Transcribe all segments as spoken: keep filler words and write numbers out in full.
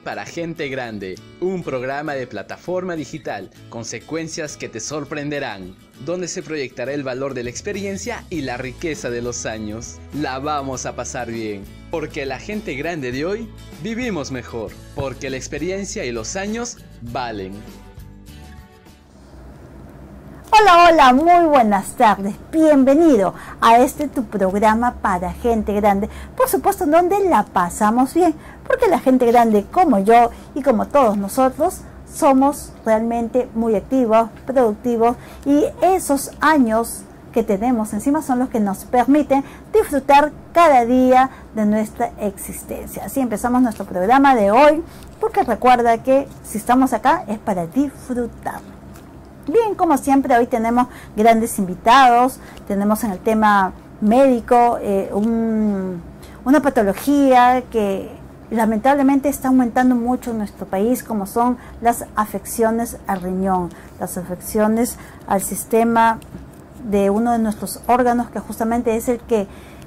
para gente grande, un programa de plataforma digital con secuencias que te sorprenderán, donde se proyectará el valor de la experiencia y la riqueza de los años. La vamos a pasar bien, porque la gente grande de hoy vivimos mejor, porque la experiencia y los años valen. Hola, hola, muy buenas tardes. Bienvenido a este tu programa para gente grande. Por supuesto, donde la pasamos bien, porque la gente grande como yo y como todos nosotros somos realmente muy activos, productivos, y esos años que tenemos encima son los que nos permiten disfrutar cada día de nuestra existencia. Así empezamos nuestro programa de hoy, porque recuerda que si estamos acá es para disfrutar. Bien, como siempre, hoy tenemos grandes invitados. Tenemos en el tema médico eh, un, una patología que lamentablemente está aumentando mucho en nuestro país, como son las afecciones al riñón, las afecciones al sistema de uno de nuestros órganos, que justamente es el que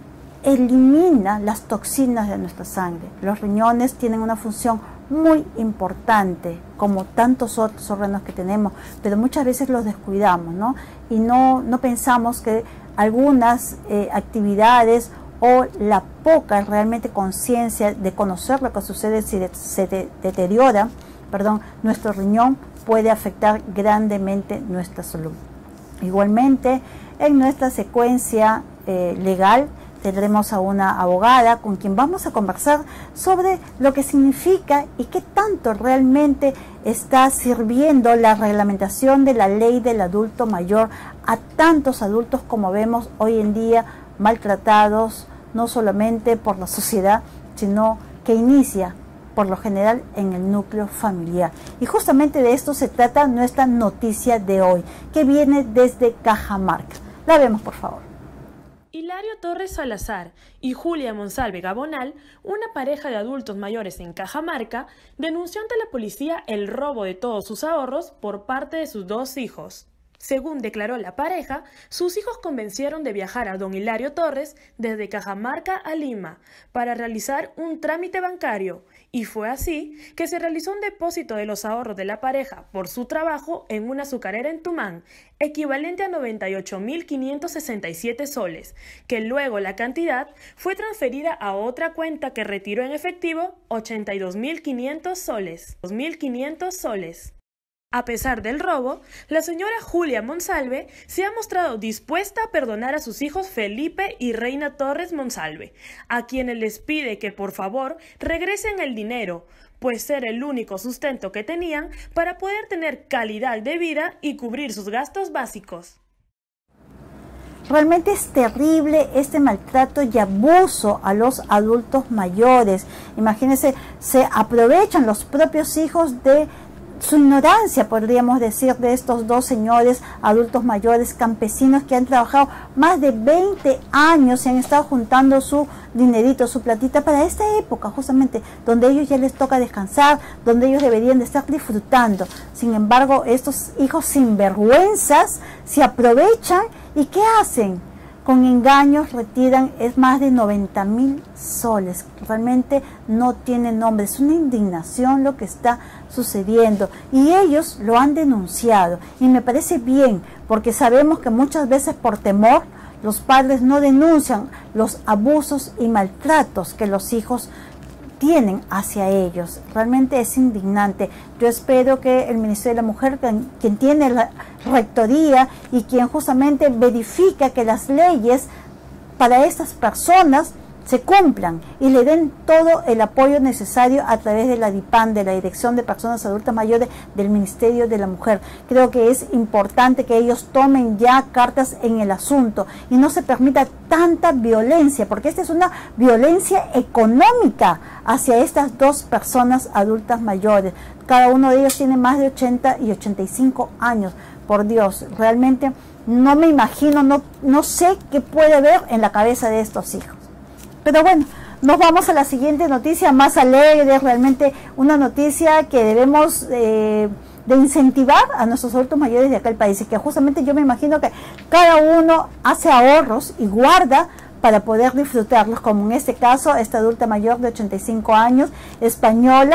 elimina las toxinas de nuestra sangre. Los riñones tienen una función muy importante, como tantos otros órganos que tenemos, pero muchas veces los descuidamos, ¿no? Y no, no pensamos que algunas eh, actividades o la poca realmente conciencia de conocer lo que sucede si de, se de, deteriora, perdón, nuestro riñón, puede afectar grandemente nuestra salud. Igualmente, en nuestra secuencia eh, legal, tendremos a una abogada con quien vamos a conversar sobre lo que significa y qué tanto realmente está sirviendo la reglamentación de la ley del adulto mayor a tantos adultos como vemos hoy en día maltratados, no solamente por la sociedad, sino que inicia por lo general en el núcleo familiar. Y justamente de esto se trata nuestra noticia de hoy, que viene desde Cajamarca. La vemos, por favor. Hilario Torres Salazar y Julia Monsalve Gabonal, una pareja de adultos mayores en Cajamarca, denunció ante la policía el robo de todos sus ahorros por parte de sus dos hijos. Según declaró la pareja, sus hijos convencieron de viajar a don Hilario Torres desde Cajamarca a Lima para realizar un trámite bancario, y fue así que se realizó un depósito de los ahorros de la pareja por su trabajo en una azucarera en Tumán, equivalente a noventa y ocho mil quinientos sesenta y siete soles, que luego la cantidad fue transferida a otra cuenta que retiró en efectivo ochenta y dos mil quinientos soles. dos mil quinientos soles. A pesar del robo, la señora Julia Monsalve se ha mostrado dispuesta a perdonar a sus hijos Felipe y Reina Torres Monsalve, a quienes les pide que por favor regresen el dinero, pues era el único sustento que tenían para poder tener calidad de vida y cubrir sus gastos básicos. Realmente es terrible este maltrato y abuso a los adultos mayores. Imagínense, se aprovechan los propios hijos de su ignorancia, podríamos decir, de estos dos señores adultos mayores campesinos que han trabajado más de veinte años y han estado juntando su dinerito, su platita para esta época justamente, donde ellos ya les toca descansar, donde ellos deberían de estar disfrutando. Sin embargo, estos hijos sinvergüenzas se aprovechan y ¿qué hacen? Con engaños retiran es más de noventa mil soles. Realmente no tiene nombre, es una indignación lo que está sucediendo y ellos lo han denunciado y me parece bien, porque sabemos que muchas veces por temor los padres no denuncian los abusos y maltratos que los hijos tienen hacia ellos. Realmente es indignante. Yo espero que el Ministerio de la Mujer, quien, quien tiene la rectoría y quien justamente verifica que las leyes para estas personas se cumplan y le den todo el apoyo necesario a través de la DIPAN, de la Dirección de Personas Adultas Mayores del Ministerio de la Mujer. Creo que es importante que ellos tomen ya cartas en el asunto y no se permita tanta violencia, porque esta es una violencia económica hacia estas dos personas adultas mayores. Cada uno de ellos tiene más de ochenta y ochenta y cinco años. Por Dios, realmente no me imagino, no, no sé qué puede haber en la cabeza de estos hijos. Pero bueno, nos vamos a la siguiente noticia más alegre, realmente una noticia que debemos eh, de incentivar a nuestros adultos mayores de acá del país, y que justamente yo me imagino que cada uno hace ahorros y guarda para poder disfrutarlos, como en este caso esta adulta mayor de ochenta y cinco años, española,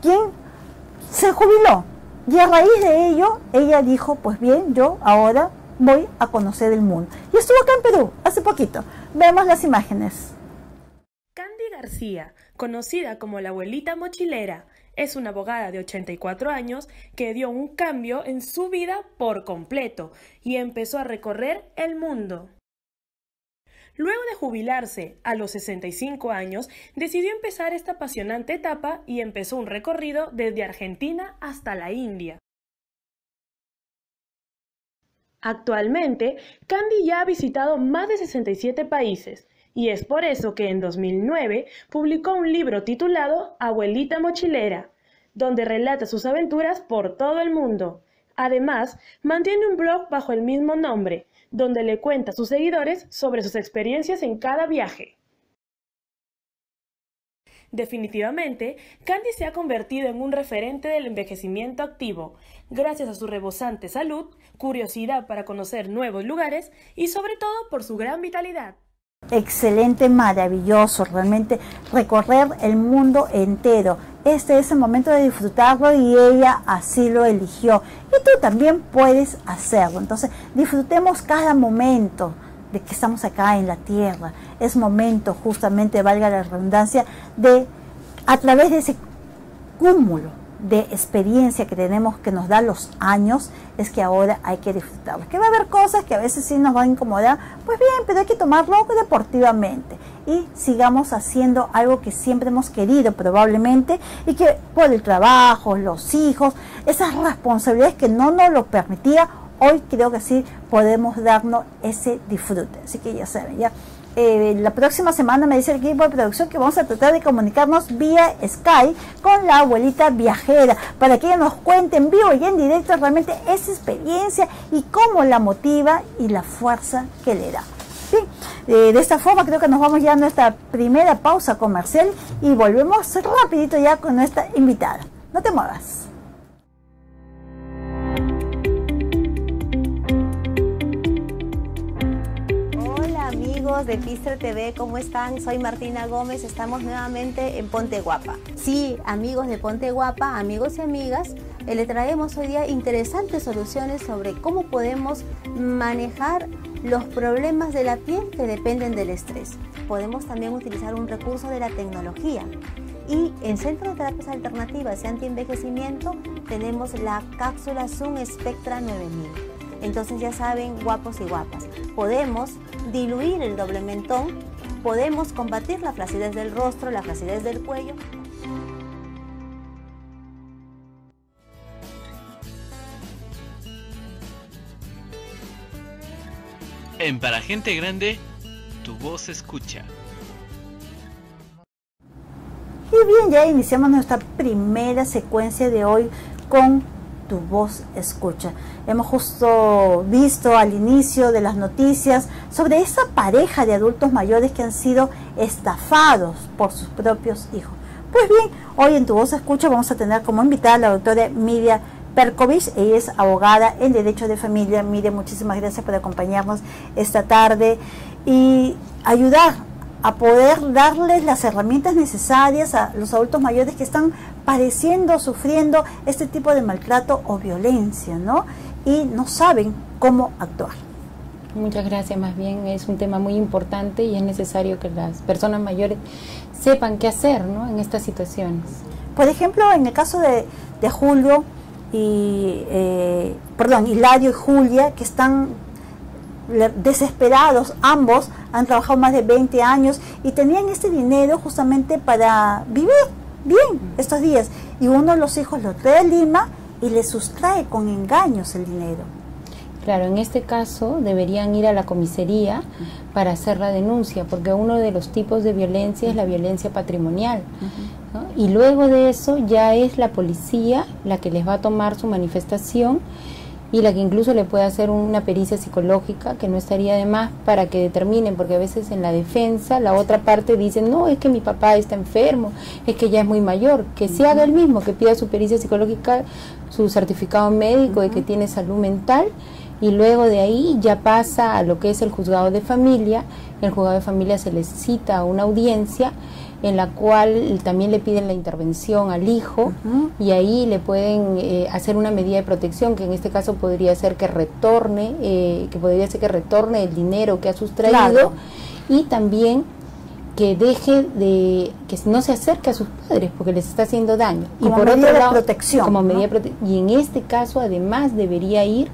quien se jubiló. Y a raíz de ello, ella dijo, pues bien, yo ahora voy a conocer el mundo. Y estuvo acá en Perú, hace poquito. Veamos las imágenes. Candy García, conocida como la abuelita mochilera, es una abogada de ochenta y cuatro años que dio un cambio en su vida por completo y empezó a recorrer el mundo. Luego de jubilarse a los sesenta y cinco años, decidió empezar esta apasionante etapa y empezó un recorrido desde Argentina hasta la India. Actualmente, Candy ya ha visitado más de sesenta y siete países, y es por eso que en dos mil nueve publicó un libro titulado Abuelita Mochilera, donde relata sus aventuras por todo el mundo. Además, mantiene un blog bajo el mismo nombre, donde le cuenta a sus seguidores sobre sus experiencias en cada viaje. Definitivamente, Candy se ha convertido en un referente del envejecimiento activo, gracias a su rebosante salud, curiosidad para conocer nuevos lugares y sobre todo por su gran vitalidad. Excelente, maravilloso, realmente recorrer el mundo entero. Este es el momento de disfrutarlo y ella así lo eligió. Y tú también puedes hacerlo. Entonces, disfrutemos cada momento de que estamos acá en la tierra. Es momento, justamente, valga la redundancia, de, a través de ese cúmulo de experiencia que tenemos, que nos da los años, es que ahora hay que disfrutarlo. Que va a haber cosas que a veces sí nos van a incomodar, pues bien, pero hay que tomarlo deportivamente y sigamos haciendo algo que siempre hemos querido probablemente, y que por el trabajo, los hijos, esas responsabilidades que no nos lo permitía, hoy creo que sí podemos darnos ese disfrute. Así que ya saben, ya Eh, la próxima semana me dice el equipo de producción que vamos a tratar de comunicarnos vía Skype con la abuelita viajera, para que ella nos cuente en vivo y en directo realmente esa experiencia y cómo la motiva y la fuerza que le da. ¿Sí? Eh, de esta forma creo que nos vamos ya a nuestra primera pausa comercial y volvemos rapidito ya con nuestra invitada. No te muevas. De Pistre T V, ¿cómo están? Soy Martina Gómez, estamos nuevamente en Ponte Guapa. Sí, amigos de Ponte Guapa, amigos y amigas, eh, le traemos hoy día interesantes soluciones sobre cómo podemos manejar los problemas de la piel que dependen del estrés. Podemos también utilizar un recurso de la tecnología. Y en Centro de Terapias Alternativas y Antienvejecimiento tenemos la cápsula Zoom Spectra nueve mil. Entonces ya saben, guapos y guapas, podemos diluir el doble mentón, podemos combatir la flacidez del rostro, la flacidez del cuello. En Para Gente Grande, tu voz se escucha. Y bien, ya iniciamos nuestra primera secuencia de hoy con Tu Voz Escucha. Hemos justo visto al inicio de las noticias sobre esa pareja de adultos mayores que han sido estafados por sus propios hijos. Pues bien, hoy en Tu Voz Escucha vamos a tener como invitada a la doctora Miriam Perkovich. Ella es abogada en Derecho de Familia. Miriam, muchísimas gracias por acompañarnos esta tarde y ayudar a poder darles las herramientas necesarias a los adultos mayores que están padeciendo, sufriendo este tipo de maltrato o violencia, ¿no? Y no saben cómo actuar. Muchas gracias, más bien es un tema muy importante y es necesario que las personas mayores sepan qué hacer, ¿no?, en estas situaciones. Por ejemplo, en el caso de, de Julio y, eh, perdón, Hilario y Julia, que están desesperados, ambos han trabajado más de veinte años y tenían este dinero justamente para vivir bien estos días, y uno de los hijos lo trae a Lima y le sustrae con engaños el dinero. Claro, en este caso deberían ir a la comisaría para hacer la denuncia, porque uno de los tipos de violencia es la violencia patrimonial, ¿no? Y luego de eso ya es la policía la que les va a tomar su manifestación y la que incluso le puede hacer una pericia psicológica, que no estaría de más, para que determinen, porque a veces en la defensa la otra parte dice, no, es que mi papá está enfermo, es que ya es muy mayor, que se haga el mismo, que pida su pericia psicológica, su certificado médico de que tiene salud mental, y luego de ahí ya pasa a lo que es el juzgado de familia. En el juzgado de familia se les cita a una audiencia en la cual también le piden la intervención al hijo, uh-huh. y ahí le pueden eh, hacer una medida de protección, que en este caso podría ser que retorne, eh, que podría ser que retorne el dinero que ha sustraído, claro. y también que deje de, que no se acerque a sus padres porque les está haciendo daño. Como y por medida otro lado, de protección. Como ¿no? medida de prote y en este caso además debería ir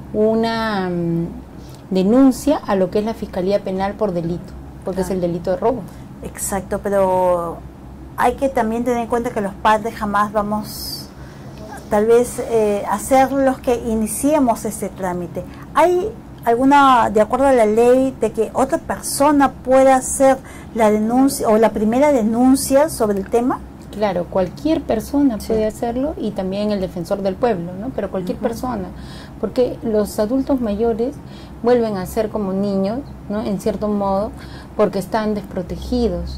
una um, denuncia a lo que es la Fiscalía Penal por delito, porque ah. es el delito de robo. Exacto, pero hay que también tener en cuenta que los padres jamás vamos, tal vez, eh, hacer los que iniciemos ese trámite. ¿Hay alguna, de acuerdo a la ley, de que otra persona pueda hacer la denuncia o la primera denuncia sobre el tema? Claro, cualquier persona sí. puede hacerlo, y también el defensor del pueblo, ¿no? Pero cualquier uh-huh. persona, porque los adultos mayores vuelven a ser como niños, ¿no? En cierto modo, porque están desprotegidos.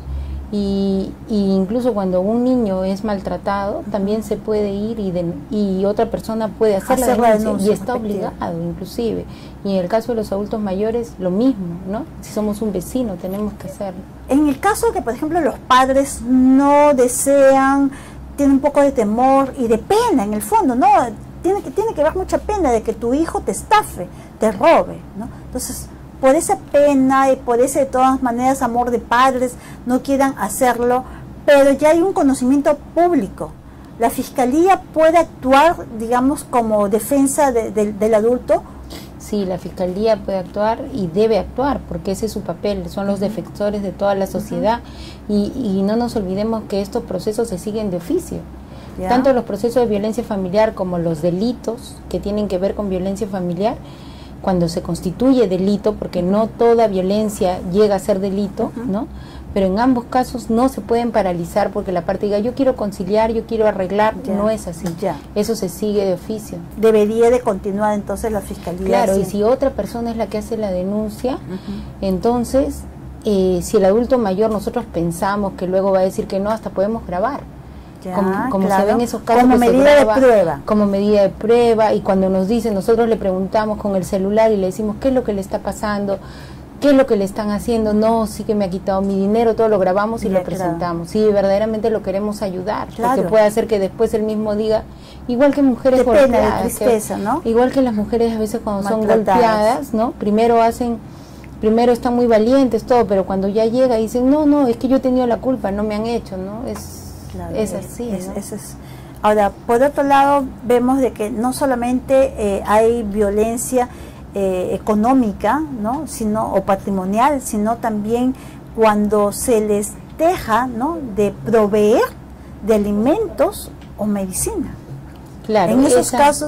Y, y incluso cuando un niño es maltratado, también se puede ir y, de, y otra persona puede hacer, hacer la denuncia, denuncia y está obligado inclusive. Y en el caso de los adultos mayores, lo mismo, ¿no? Si somos un vecino, tenemos que hacerlo. En el caso de que, por ejemplo, los padres no desean, tienen un poco de temor y de pena en el fondo, ¿no? Tiene que, tiene que haber mucha pena de que tu hijo te estafe, te robe, ¿no? Entonces, por esa pena y por ese, de todas maneras, amor de padres, no quieran hacerlo, pero ya hay un conocimiento público. ¿La Fiscalía puede actuar, digamos, como defensa de, de, del adulto? Sí, la Fiscalía puede actuar y debe actuar, porque ese es su papel, son los defensores de toda la sociedad, uh-huh. y, y no nos olvidemos que estos procesos se siguen de oficio. ¿Ya? Tanto los procesos de violencia familiar como los delitos que tienen que ver con violencia familiar, cuando se constituye delito, porque no toda violencia llega a ser delito, uh-huh. ¿no? Pero en ambos casos no se pueden paralizar porque la parte diga, yo quiero conciliar, yo quiero arreglar, ya. no es así. Ya. Eso se sigue de oficio. Debería de continuar entonces la Fiscalía. Claro, sí. y si otra persona es la que hace la denuncia, uh-huh. entonces, eh, si el adulto mayor nosotros pensamos que luego va a decir que no, hasta podemos grabar. Ya, como como claro. se ven esos casos, como medida graba, de prueba. Como medida de prueba, y cuando nos dicen, nosotros le preguntamos con el celular y le decimos qué es lo que le está pasando, qué es lo que le están haciendo, no, sí que me ha quitado mi dinero, todo lo grabamos y ya, lo presentamos. Sí, verdaderamente lo queremos ayudar, claro. porque puede hacer que después él mismo diga, igual que mujeres de golpeadas, pena, de tristeza, que, ¿no? igual que las mujeres a veces cuando son golpeadas, ¿no? Primero hacen, primero están muy valientes, todo, pero cuando ya llega dicen, no, no, es que yo he tenido la culpa, no me han hecho, ¿no? Es Claro, es así, es, ¿no? es, es. Ahora, por otro lado, vemos de que no solamente eh, hay violencia eh, económica, ¿no? sino, o patrimonial, sino también cuando se les deja, ¿no? de proveer de alimentos o medicina. Claro, en esos esa, casos...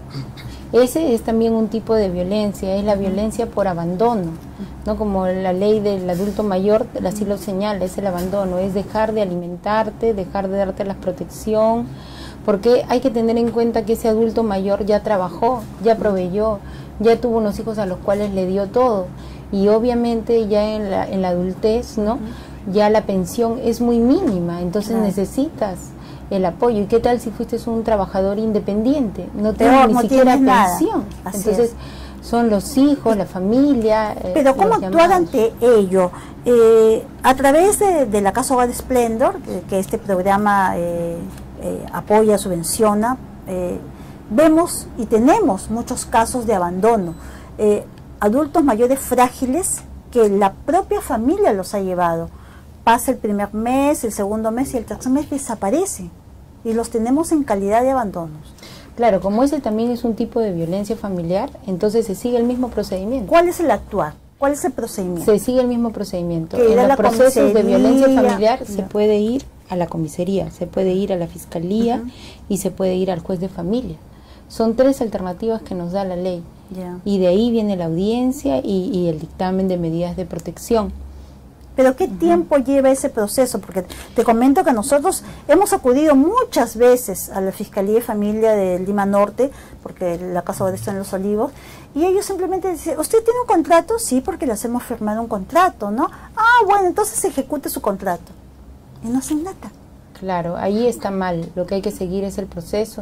Ese es también un tipo de violencia, es la violencia por abandono, ¿no? Como la ley del adulto mayor así lo señala, es el abandono, es dejar de alimentarte, dejar de darte la protección, porque hay que tener en cuenta que ese adulto mayor ya trabajó, ya proveyó, ya tuvo unos hijos a los cuales le dio todo, y obviamente ya en la, en la adultez, ¿no? Ya la pensión es muy mínima, entonces claro. necesitas el apoyo. ¿Y qué tal si fuiste un trabajador independiente? No tienes ni siquiera pensión. Entonces es. son los hijos, la familia. Pero eh, ¿cómo actuar ante ello? Eh, a través de, de la Casa Hogar Esplendor, que, que este programa eh, eh, apoya, subvenciona, eh, vemos y tenemos muchos casos de abandono. Eh, adultos mayores frágiles que la propia familia los ha llevado. Pasa el primer mes, el segundo mes y el tercer mes desaparece y los tenemos en calidad de abandonos. Claro, como ese también es un tipo de violencia familiar, entonces se sigue el mismo procedimiento. ¿Cuál es el actuar? ¿Cuál es el procedimiento? Se sigue el mismo procedimiento. En los procesos de violencia familiar no. se puede ir a la comisaría, se puede ir a la fiscalía uh-huh. y se puede ir al juez de familia. Son tres alternativas que nos da la ley. Yeah. Y de ahí viene la audiencia y, y el dictamen de medidas de protección. Pero ¿qué uh-huh. tiempo lleva ese proceso? Porque te comento que nosotros hemos acudido muchas veces a la Fiscalía de Familia de Lima Norte, porque la Casa Hogar está en Los Olivos, y ellos simplemente dicen, ¿usted tiene un contrato? Sí, porque le hacemos firmar un contrato, ¿no? Ah, bueno, entonces ejecute su contrato. Y no hacen nada. Claro, ahí está mal. Lo que hay que seguir es el proceso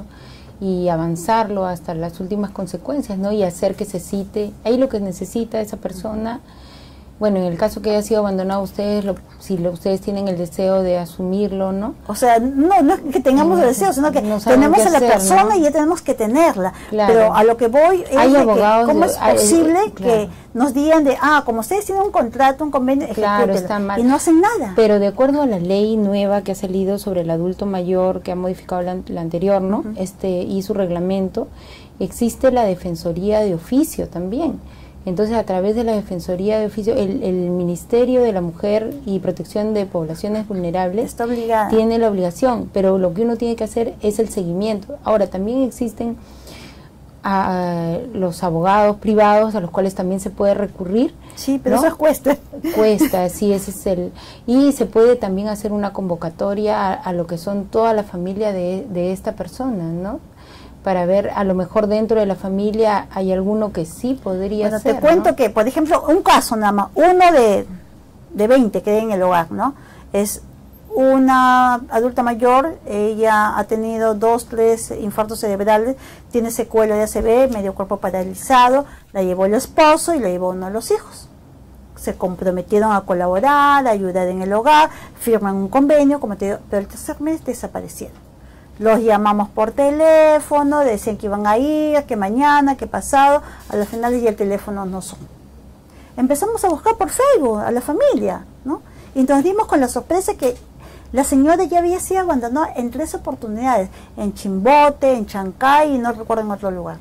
y avanzarlo hasta las últimas consecuencias, ¿no? Y hacer que se cite. Ahí lo que necesita esa persona... Bueno, en el caso que haya sido abandonado, ustedes, lo, si lo, ustedes tienen el deseo de asumirlo, ¿no? O sea, no, no es que tengamos el deseo, sino que no tenemos a la hacer, persona, ¿no? Y ya tenemos que tenerla. Claro. Pero a lo que voy es hay de abogados, que, ¿cómo es posible hay, claro. que nos digan de, ah, como ustedes tienen un contrato, un convenio, claro, está mal. Y no hacen nada? Pero de acuerdo a la ley nueva que ha salido sobre el adulto mayor, que ha modificado la, la anterior, ¿no? Uh-huh. este y su reglamento, existe la defensoría de oficio también. Entonces, a través de la Defensoría de Oficio, el, el Ministerio de la Mujer y Protección de Poblaciones Vulnerables está obligada. Tiene la obligación, pero lo que uno tiene que hacer es el seguimiento. Ahora, también existen a, a los abogados privados a los cuales también se puede recurrir. Sí, pero ¿no? eso cuesta. Cuesta, sí, ese es el... Y se puede también hacer una convocatoria a, a lo que son toda la familia de, de esta persona, ¿no? Para ver, a lo mejor dentro de la familia hay alguno que sí podría bueno, ser, te cuento, ¿no? Que, por ejemplo, un caso nada más, uno de, de veinte que hay en el hogar, ¿no? Es una adulta mayor, ella ha tenido dos, tres infartos cerebrales, tiene secuela de A C V, medio cuerpo paralizado, la llevó el esposo y la llevó uno de los hijos. Se comprometieron a colaborar, a ayudar en el hogar, firman un convenio, como te digo, pero el tercer mes desaparecieron. Los llamamos por teléfono, decían que iban a ir, que mañana, que pasado, a la final y el teléfono no son. Empezamos a buscar por Facebook a la familia, ¿no? Y nos dimos con la sorpresa que la señora ya había sido abandonada en tres oportunidades, en Chimbote, en Chancay y no recuerdo en otro lugar.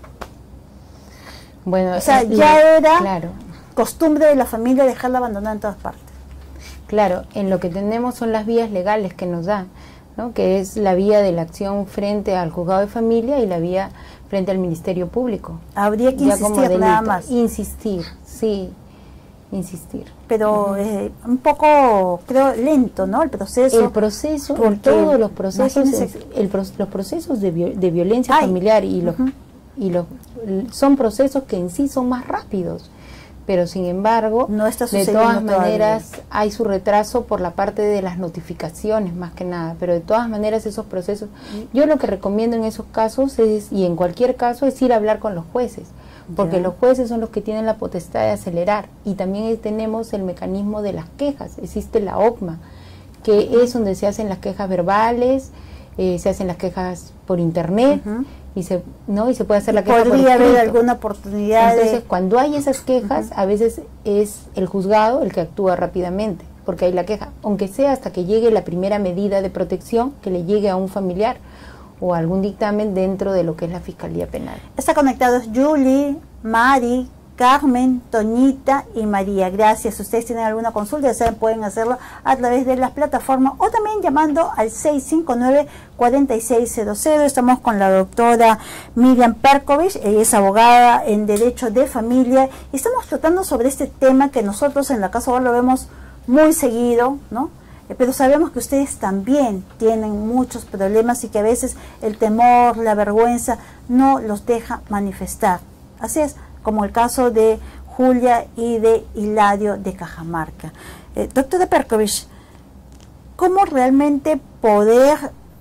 Bueno, o sea, eh, ya era claro. costumbre de la familia dejarla abandonada en todas partes. Claro, en lo que tenemos son las vías legales que nos dan, ¿no? Que es la vía de la acción frente al juzgado de familia y la vía frente al Ministerio Público. Habría que insistir nada más. Insistir, sí, insistir. Pero uh-huh. eh, un poco, creo, lento, ¿no? El proceso. El proceso, todos los procesos, es, el, los procesos de, de violencia Ay. familiar y los, uh-huh. y los son procesos que en sí son más rápidos. Pero sin embargo, no está de todas maneras todavía. Hay su retraso por la parte de las notificaciones más que nada, pero de todas maneras esos procesos, yo lo que recomiendo en esos casos es, y en cualquier caso, es ir a hablar con los jueces, porque ya. los jueces son los que tienen la potestad de acelerar, y también tenemos el mecanismo de las quejas, existe la O C M A, que uh-huh. es donde se hacen las quejas verbales, eh, se hacen las quejas por internet, uh-huh. y se no y se puede hacer la queja por podría haber alguna oportunidad. Entonces de... cuando hay esas quejas uh-huh. a veces es el juzgado el que actúa rápidamente porque hay la queja, aunque sea hasta que llegue la primera medida de protección que le llegue a un familiar o algún dictamen dentro de lo que es la Fiscalía Penal. Está conectados Julie, Mari, Carmen, Toñita y María. Gracias. Si ustedes tienen alguna consulta, ya saben, pueden hacerlo a través de las plataformas o también llamando al seis cinco nueve, cuatro seis cero cero. Estamos con la doctora Miriam Perkovich, ella es abogada en Derecho de Familia y estamos tratando sobre este tema que nosotros en la Casa Hogar lo vemos muy seguido, ¿no? Pero sabemos que ustedes también tienen muchos problemas y que a veces el temor, la vergüenza no los deja manifestar. Así es, como el caso de Julia y de Hilario de Cajamarca. Eh, doctora Perkovich, ¿cómo realmente poder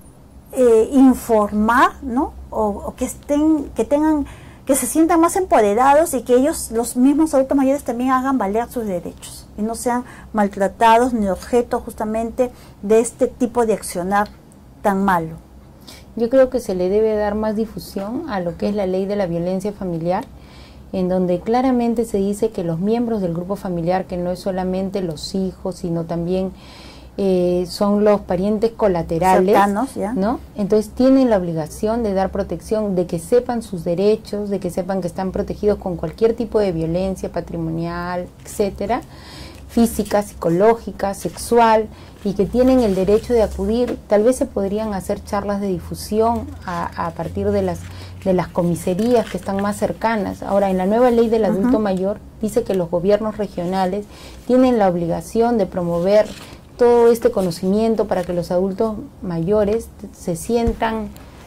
eh, informar, ¿no? O, o que estén, que tengan, que se sientan más empoderados y que ellos, los mismos adultos mayores, también hagan valer sus derechos y no sean maltratados ni objeto justamente de este tipo de accionar tan malo? Yo creo que se le debe dar más difusión a lo que es la ley de la violencia familiar, en donde claramente se dice que los miembros del grupo familiar, que no es solamente los hijos, sino también eh, son los parientes colaterales, cercanos, ¿ya? ¿no? Entonces tienen la obligación de dar protección, de que sepan sus derechos, de que sepan que están protegidos con cualquier tipo de violencia patrimonial, etcétera, física, psicológica, sexual, y que tienen el derecho de acudir. Tal vez se podrían hacer charlas de difusión a, a partir de las de las comisarías que están más cercanas. Ahora, en la nueva ley del adulto uh-huh. mayor dice que los gobiernos regionales tienen la obligación de promover todo este conocimiento para que los adultos mayores se sientan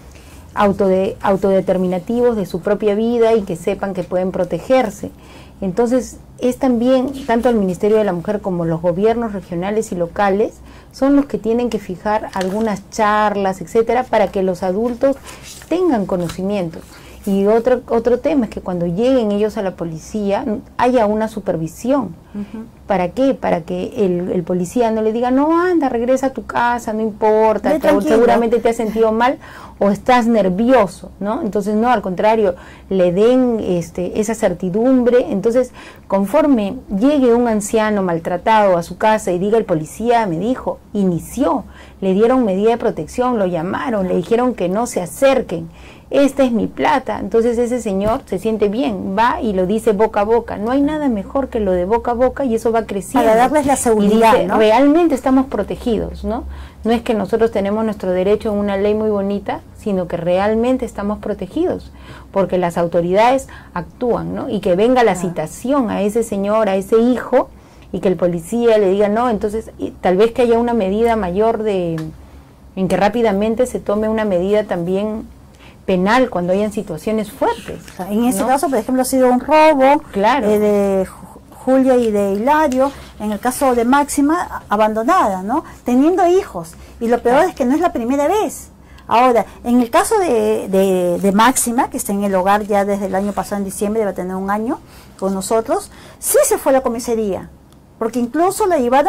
autode, autodeterminativos de su propia vida y que sepan que pueden protegerse. Entonces, es también, tanto el Ministerio de la Mujer como los gobiernos regionales y locales son los que tienen que fijar algunas charlas, etcétera, para que los adultos tengan conocimiento. Y otro, otro tema es que cuando lleguen ellos a la policía haya una supervisión. Uh-huh. ¿Para qué? Para que el, el policía no le diga, no, anda, regresa a tu casa, no importa, te, seguramente te has sentido mal o estás nervioso, ¿no? Entonces, no, al contrario, le den este, esa certidumbre. Entonces, conforme llegue un anciano maltratado a su casa y diga, el policía me dijo, inició, le dieron medida de protección, lo llamaron, le dijeron que no se acerquen, esta es mi plata. Entonces ese señor se siente bien, va y lo dice boca a boca. No hay nada mejor que lo de boca a boca y eso va creciendo. Para darles la seguridad, y dice, ¿no? Realmente estamos protegidos, ¿no? No es que nosotros tenemos nuestro derecho en una ley muy bonita, sino que realmente estamos protegidos, porque las autoridades actúan, ¿no? Y que venga la citación a ese señor, a ese hijo, y que el policía le diga no, entonces y, tal vez que haya una medida mayor de, en que rápidamente se tome una medida también penal cuando hayan situaciones fuertes. O sea, en este ¿no? caso, por ejemplo, ha sido un robo claro. eh, de Julia y de Hilario, en el caso de Máxima, abandonada, ¿no? Teniendo hijos. Y lo peor ah. es que no es la primera vez. Ahora, en el caso de, de, de Máxima, que está en el hogar ya desde el año pasado, en diciembre, debe tener un año con nosotros, sí se fue a la comisaría, porque incluso la llevaron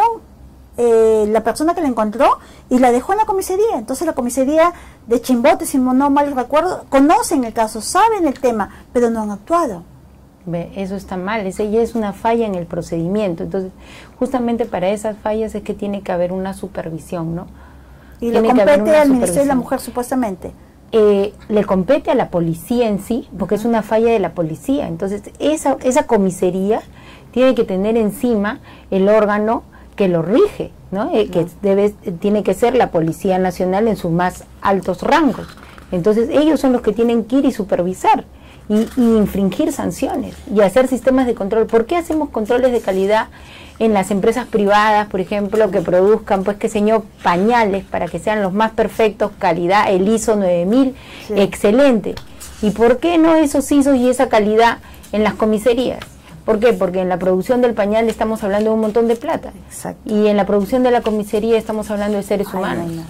eh, la persona que la encontró y la dejó en la comisaría. Entonces la comisaría de Chimbote, si no mal recuerdo, conocen el caso, saben el tema, pero no han actuado. Ve, eso está mal, esa ya es una falla en el procedimiento. Entonces, justamente para esas fallas es que tiene que haber una supervisión, ¿no? Y le compete al Ministerio de la Mujer, supuestamente. Eh, le compete a la policía en sí, porque uh-huh. es una falla de la policía. Entonces, esa, esa comisaría tiene que tener encima el órgano que lo rige, ¿no? Eh, uh-huh. que debe, tiene que ser la Policía Nacional en sus más altos rangos. Entonces, ellos son los que tienen que ir y supervisar y, y infringir sanciones y hacer sistemas de control. ¿Por qué hacemos controles de calidad en las empresas privadas, por ejemplo, que produzcan, pues, qué sé yo, pañales para que sean los más perfectos, calidad, el ISO nueve mil, sí. excelente? ¿Y por qué no esos ISOs y esa calidad en las comisarías? ¿Por qué? Porque en la producción del pañal estamos hablando de un montón de plata. Exacto. Y en la producción de la comisaría estamos hablando de seres Ay, humanos. No, no.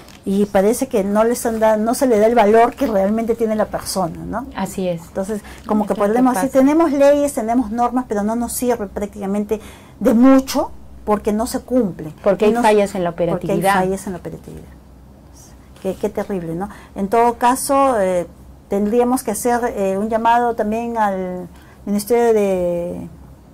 Y parece que no les han dado, no se le da el valor que realmente tiene la persona, ¿no? Así es. Entonces, como que podemos decir, tenemos leyes, tenemos normas, pero no nos sirve prácticamente de mucho porque no se cumple. Porque hay no, fallas en la operatividad. Porque hay fallas en la operatividad. Qué, qué terrible, ¿no? En todo caso, eh, tendríamos que hacer eh, un llamado también al Ministerio de...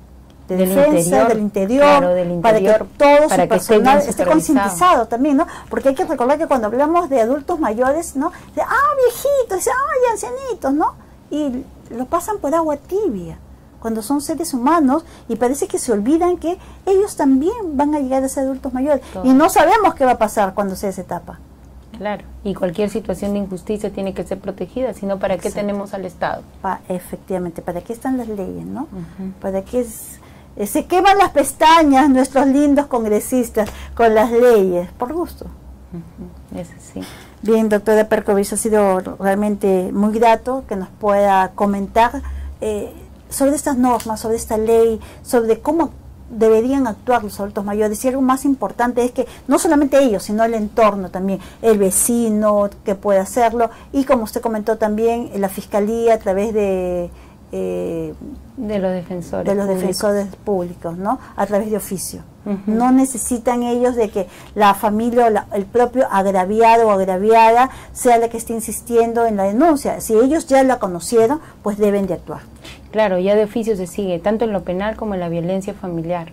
de del defensa, interior, del interior, claro, del interior, para que todo para su que personal esté, esté concientizado también, ¿no? Porque hay que recordar que cuando hablamos de adultos mayores, ¿no? De, ah, viejitos, ay, ancianitos, ¿no? Y lo pasan por agua tibia, cuando son seres humanos, y parece que se olvidan que ellos también van a llegar a ser adultos mayores, todo. Y no sabemos qué va a pasar cuando sea esa etapa. Claro, y cualquier situación de injusticia tiene que ser protegida, sino ¿para qué Exacto. tenemos al Estado? Pa, efectivamente, ¿para qué están las leyes, no? Uh-huh. ¿Para qué es, eh, se queman las pestañas nuestros lindos congresistas con las leyes? Por gusto. Uh-huh. Es así. Bien, doctora Perkovich, ha sido realmente muy grato que nos pueda comentar eh, sobre estas normas, sobre esta ley, sobre cómo deberían actuar los adultos mayores. Y algo más importante es que no solamente ellos, sino el entorno también, el vecino que puede hacerlo, y como usted comentó también, la fiscalía a través de eh, de los defensores de los públicos. defensores públicos, ¿no? A través de oficio. Uh-huh. No necesitan ellos de que la familia o la, el propio agraviado o agraviada sea la que esté insistiendo en la denuncia. Si ellos ya la conocieron, pues deben de actuar. Claro, ya de oficio se sigue, tanto en lo penal como en la violencia familiar.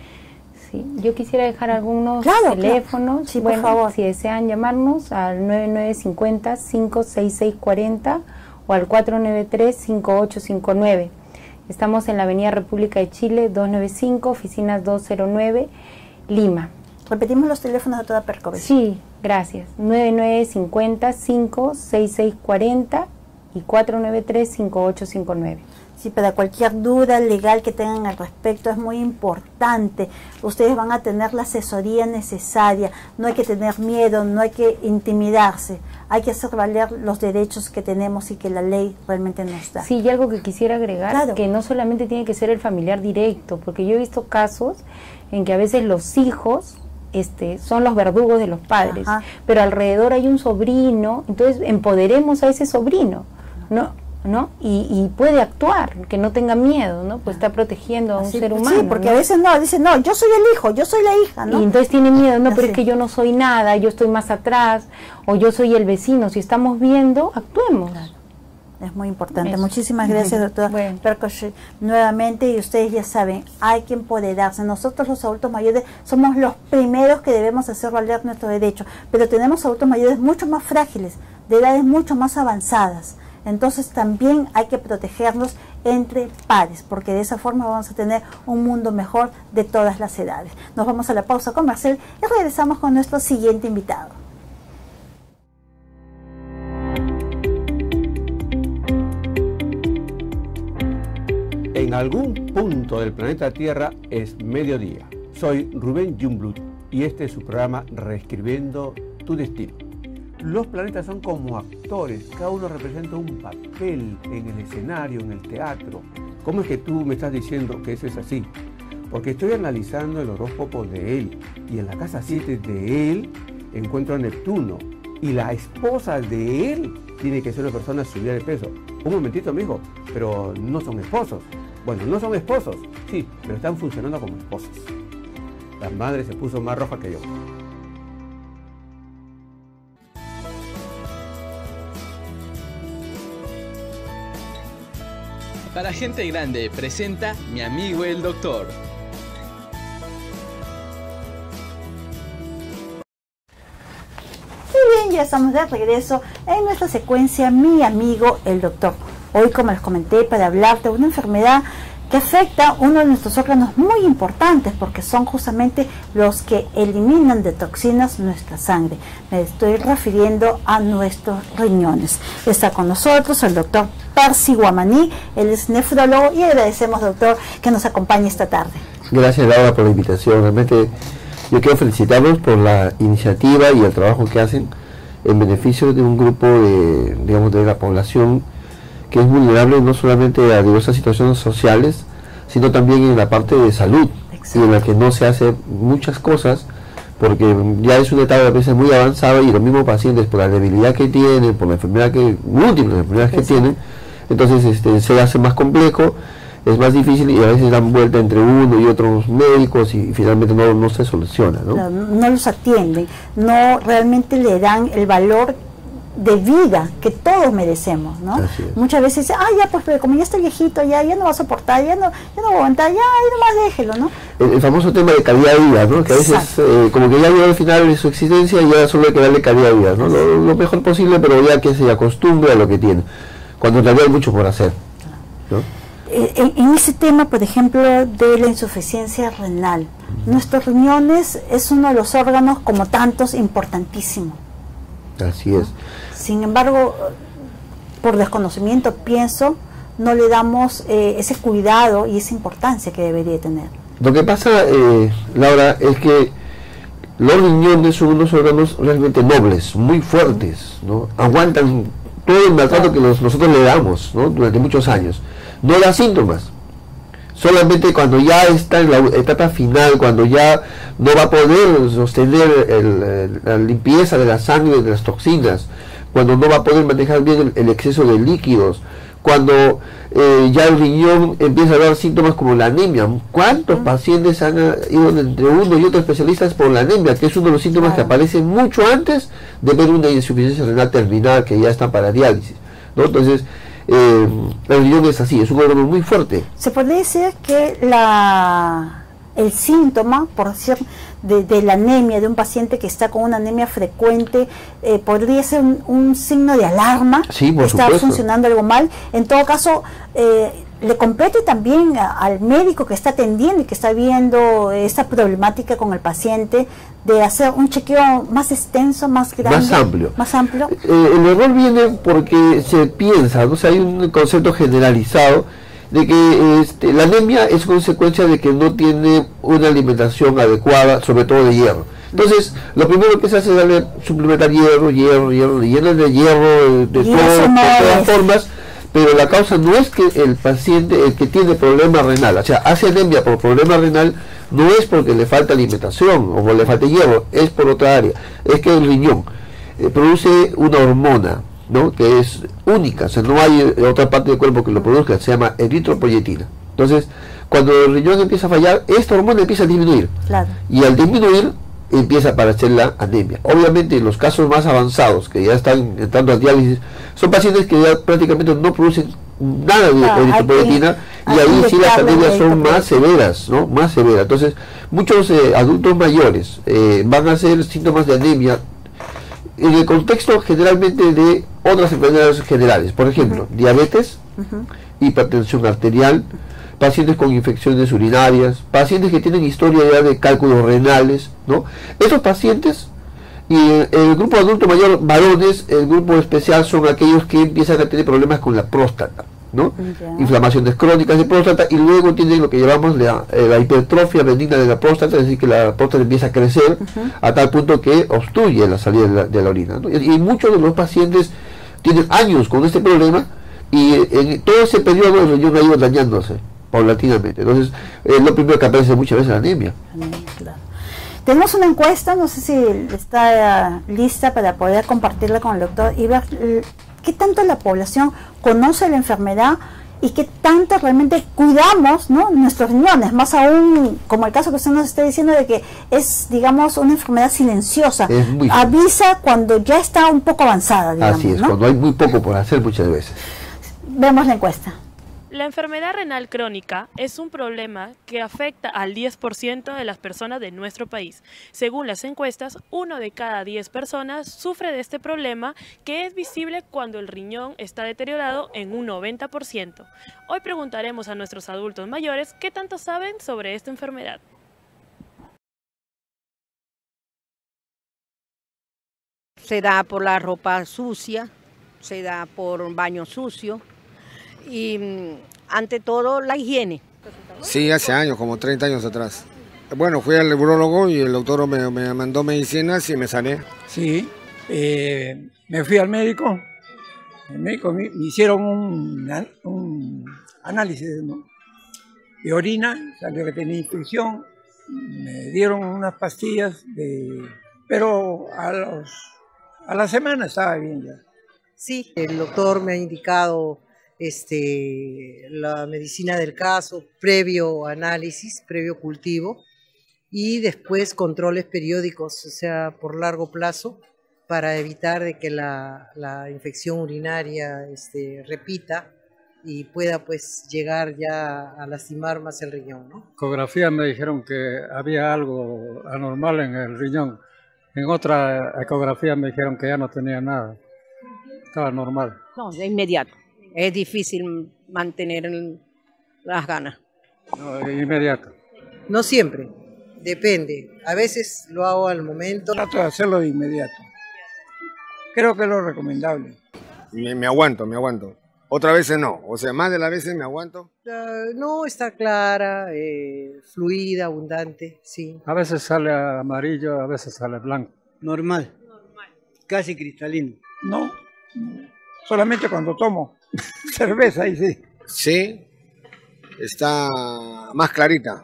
Sí, yo quisiera dejar algunos claro, teléfonos, claro. Sí, bueno, por favor. Si desean llamarnos al nueve nueve cinco cero, cinco seis seis cuatro cero o al cuatro nueve tres, cinco ocho cinco nueve. Estamos en la Avenida República de Chile, doscientos noventa y cinco, oficinas doscientos nueve, Lima. Repetimos los teléfonos de toda Perkovich. Sí, gracias. nueve nueve cinco cero, cinco seis seis cuatro cero y cuatro nueve tres, cinco ocho cinco nueve. Sí, para cualquier duda legal que tengan al respecto es muy importante. Ustedes van a tener la asesoría necesaria. No hay que tener miedo, no hay que intimidarse. Hay que hacer valer los derechos que tenemos y que la ley realmente nos da. Sí, y algo que quisiera agregar, claro. que no solamente tiene que ser el familiar directo, porque yo he visto casos en que a veces los hijos este, son los verdugos de los padres, Ajá. pero alrededor hay un sobrino, entonces empoderemos a ese sobrino, ¿no? ¿no? Y, y puede actuar, que no tenga miedo, ¿no? Pues está protegiendo a un Así, ser humano. Sí, porque ¿no? a veces no, dicen, no, yo soy el hijo, yo soy la hija, ¿no? Y entonces tiene miedo, no, pero Así. es que yo no soy nada, yo estoy más atrás, o yo soy el vecino. Si estamos viendo, actuemos. Es muy importante. Eso. Muchísimas gracias, doctora Bueno. Perkosh, nuevamente, y ustedes ya saben, hay que empoderarse. Nosotros los adultos mayores somos los primeros que debemos hacer valer nuestros derechos, pero tenemos adultos mayores mucho más frágiles, de edades mucho más avanzadas. Entonces también hay que protegerlos entre pares, porque de esa forma vamos a tener un mundo mejor de todas las edades. Nos vamos a la pausa comercial y regresamos con nuestro siguiente invitado. En algún punto del planeta Tierra es mediodía. Soy Rubén Jungblut y este es su programa Reescribiendo tu Destino. Los planetas son como actores, cada uno representa un papel en el escenario, en el teatro. ¿Cómo es que tú me estás diciendo que eso es así? Porque estoy analizando el horóscopo de él y en la casa siete de él encuentro a Neptuno y la esposa de él tiene que ser una persona subida de peso. Un momentito, amigo, pero no son esposos. Bueno, no son esposos, sí, pero están funcionando como esposos. La madre se puso más roja que yo. Para gente grande presenta Mi amigo el doctor. Muy bien, ya estamos de regreso en nuestra secuencia Mi amigo el doctor. Hoy, como les comenté, para hablar de una enfermedad que afecta uno de nuestros órganos muy importantes, porque son justamente los que eliminan de toxinas nuestra sangre. Me estoy refiriendo a nuestros riñones. Está con nosotros el doctor Percy Guamaní, él es nefrólogo, y agradecemos, doctor, que nos acompañe esta tarde. Gracias, Laura, por la invitación. Realmente yo quiero felicitarlos por la iniciativa y el trabajo que hacen en beneficio de un grupo de, digamos, de la población que es vulnerable no solamente a diversas situaciones sociales, sino también en la parte de salud. Exacto. Y en la que no se hacen muchas cosas, porque ya es una etapa a veces muy avanzada y los mismos pacientes, por la debilidad que tienen, por la enfermedad que, múltiples enfermedades que tienen, entonces este, se hace más complejo, es más difícil y a veces dan vuelta entre uno y otros médicos y, y finalmente no, no se soluciona, ¿no? No, no los atienden, no realmente le dan el valor de vida que todos merecemos, ¿no? Muchas veces dicen, ah, ya, pues, pero como ya está viejito, ya, ya no va a soportar, ya no, ya no va a aguantar, ya, ahí nomás déjelo, ¿no? El, el famoso tema de calidad de vida, ¿no? Que a veces, eh, como que ya llegó al final de su existencia y ya solo hay que darle calidad de vida, ¿no? Lo, lo mejor posible, pero ya que se acostumbre a lo que tiene, cuando todavía hay mucho por hacer, ¿no? En, en ese tema, por ejemplo, de la insuficiencia renal, uh-huh. nuestros riñones es uno de los órganos, como tantos, importantísimo. Así es. Sin embargo, por desconocimiento, pienso, no le damos eh, ese cuidado y esa importancia que debería tener. Lo que pasa, eh, Laura, es que los riñones son unos órganos realmente nobles, muy fuertes, ¿no? Aguantan todo el maltrato que los, nosotros le damos, ¿no? Durante muchos años. No da síntomas. Solamente cuando ya está en la etapa final, cuando ya no va a poder sostener el, el, la limpieza de la sangre, de las toxinas, cuando no va a poder manejar bien el, el exceso de líquidos, cuando eh, ya el riñón empieza a dar síntomas como la anemia. ¿Cuántos pacientes han ido entre uno y otro especialistas por la anemia, que es uno de los síntomas que aparecen mucho antes de ver una insuficiencia renal terminal que ya está para diálisis, ¿no? Entonces, Eh, el riñón es así, es un órgano muy fuerte. Se podría decir que la el síntoma, por decir, de, de la anemia de un paciente que está con una anemia frecuente, eh, podría ser un, un signo de alarma, sí, por está supuesto. funcionando algo mal. En todo caso, eh, le compete también a, al médico que está atendiendo y que está viendo esta problemática con el paciente, de hacer un chequeo más extenso, más grande, más amplio. Más amplio. Eh, el error viene porque se piensa, ¿no? O sea, hay un concepto generalizado de que este, la anemia es consecuencia de que no tiene una alimentación adecuada, sobre todo de hierro. Entonces, lo primero que se hace es darle, suplementar hierro, hierro, hierro, le llenan de hierro de, de, todo, no de todas es. formas, pero la causa no es que el paciente, el que tiene problema renal, o sea, hace anemia por problema renal, no es porque le falta alimentación o le falta hierro, es por otra área, es que el riñón eh, produce una hormona ¿no? Que es única, o sea, no hay otra parte del cuerpo que lo produzca, se llama eritropoyetina. Entonces, cuando el riñón empieza a fallar, esta hormona empieza a disminuir. Claro. Y al disminuir, empieza a aparecer la anemia. Obviamente, en los casos más avanzados, que ya están entrando a diálisis, son pacientes que ya prácticamente no producen nada de ah, eritropoyetina, y ahí sí las anemias son más severas, ¿no? Más severas. Entonces, muchos eh, adultos mayores eh, van a hacer síntomas de anemia en el contexto generalmente de otras enfermedades generales, por ejemplo, uh-huh. diabetes, uh-huh. hipertensión arterial, pacientes con infecciones urinarias, pacientes que tienen historia ya de cálculos renales, ¿no? Esos pacientes, y el, el grupo adulto mayor, varones, el grupo especial son aquellos que empiezan a tener problemas con la próstata, ¿no? Yeah. Inflamaciones crónicas de próstata, y luego tienen lo que llamamos la, eh, la hipertrofia benigna de la próstata, es decir, que la próstata empieza a crecer uh-huh. a tal punto que obstruye la salida de la, de la orina, ¿no? Y, y muchos de los pacientes tienen años con este problema, y en todo ese periodo el riñón ha ido dañándose paulatinamente. Entonces, es lo primero que aparece muchas veces la anemia. Claro. Tenemos una encuesta, no sé si está uh, lista para poder compartirla con el doctor y ver uh, qué tanto la población conoce la enfermedad y qué tanto realmente cuidamos, ¿no?, nuestros riñones, más aún como el caso que usted nos está diciendo de que es, digamos, una enfermedad silenciosa, avisa cuando ya está un poco avanzada, digamos, así es, ¿no? Cuando hay muy poco por hacer muchas veces. Vemos la encuesta. La enfermedad renal crónica es un problema que afecta al diez por ciento de las personas de nuestro país. Según las encuestas, uno de cada diez personas sufre de este problema, que es visible cuando el riñón está deteriorado en un noventa por ciento. Hoy preguntaremos a nuestros adultos mayores qué tanto saben sobre esta enfermedad. Se da por la ropa sucia, se da por baño sucio. Y ante todo la higiene. Sí, hace años, como treinta años atrás. Bueno, fui al neurólogo y el doctor me, me mandó medicinas y me sané. Sí, eh, me fui al médico, el médico me, me hicieron un, un análisis, ¿no?, de orina, salió que tenía infección, me dieron unas pastillas, de, pero a, los, a la semana estaba bien ya. Sí, el doctor me ha indicado Este, la medicina del caso, previo análisis, previo cultivo, y después controles periódicos, o sea, por largo plazo, para evitar de que la, la infección urinaria este, repita y pueda pues llegar ya a lastimar más el riñón, ¿no? Ecografía me dijeron que había algo anormal en el riñón, en otra ecografía me dijeron que ya no tenía nada, estaba normal. No, de inmediato. Es difícil mantener las ganas. No, inmediato. No siempre, depende. A veces lo hago al momento. Trato de hacerlo de inmediato. Creo que es lo recomendable. Me, me aguanto, me aguanto. Otras veces no, o sea, más de las veces me aguanto. Uh, no, está clara, eh, fluida, abundante, sí. A veces sale amarillo, a veces sale blanco. Normal. Normal. Casi cristalino. No, solamente cuando tomo cerveza, y sí. Sí, está más clarita.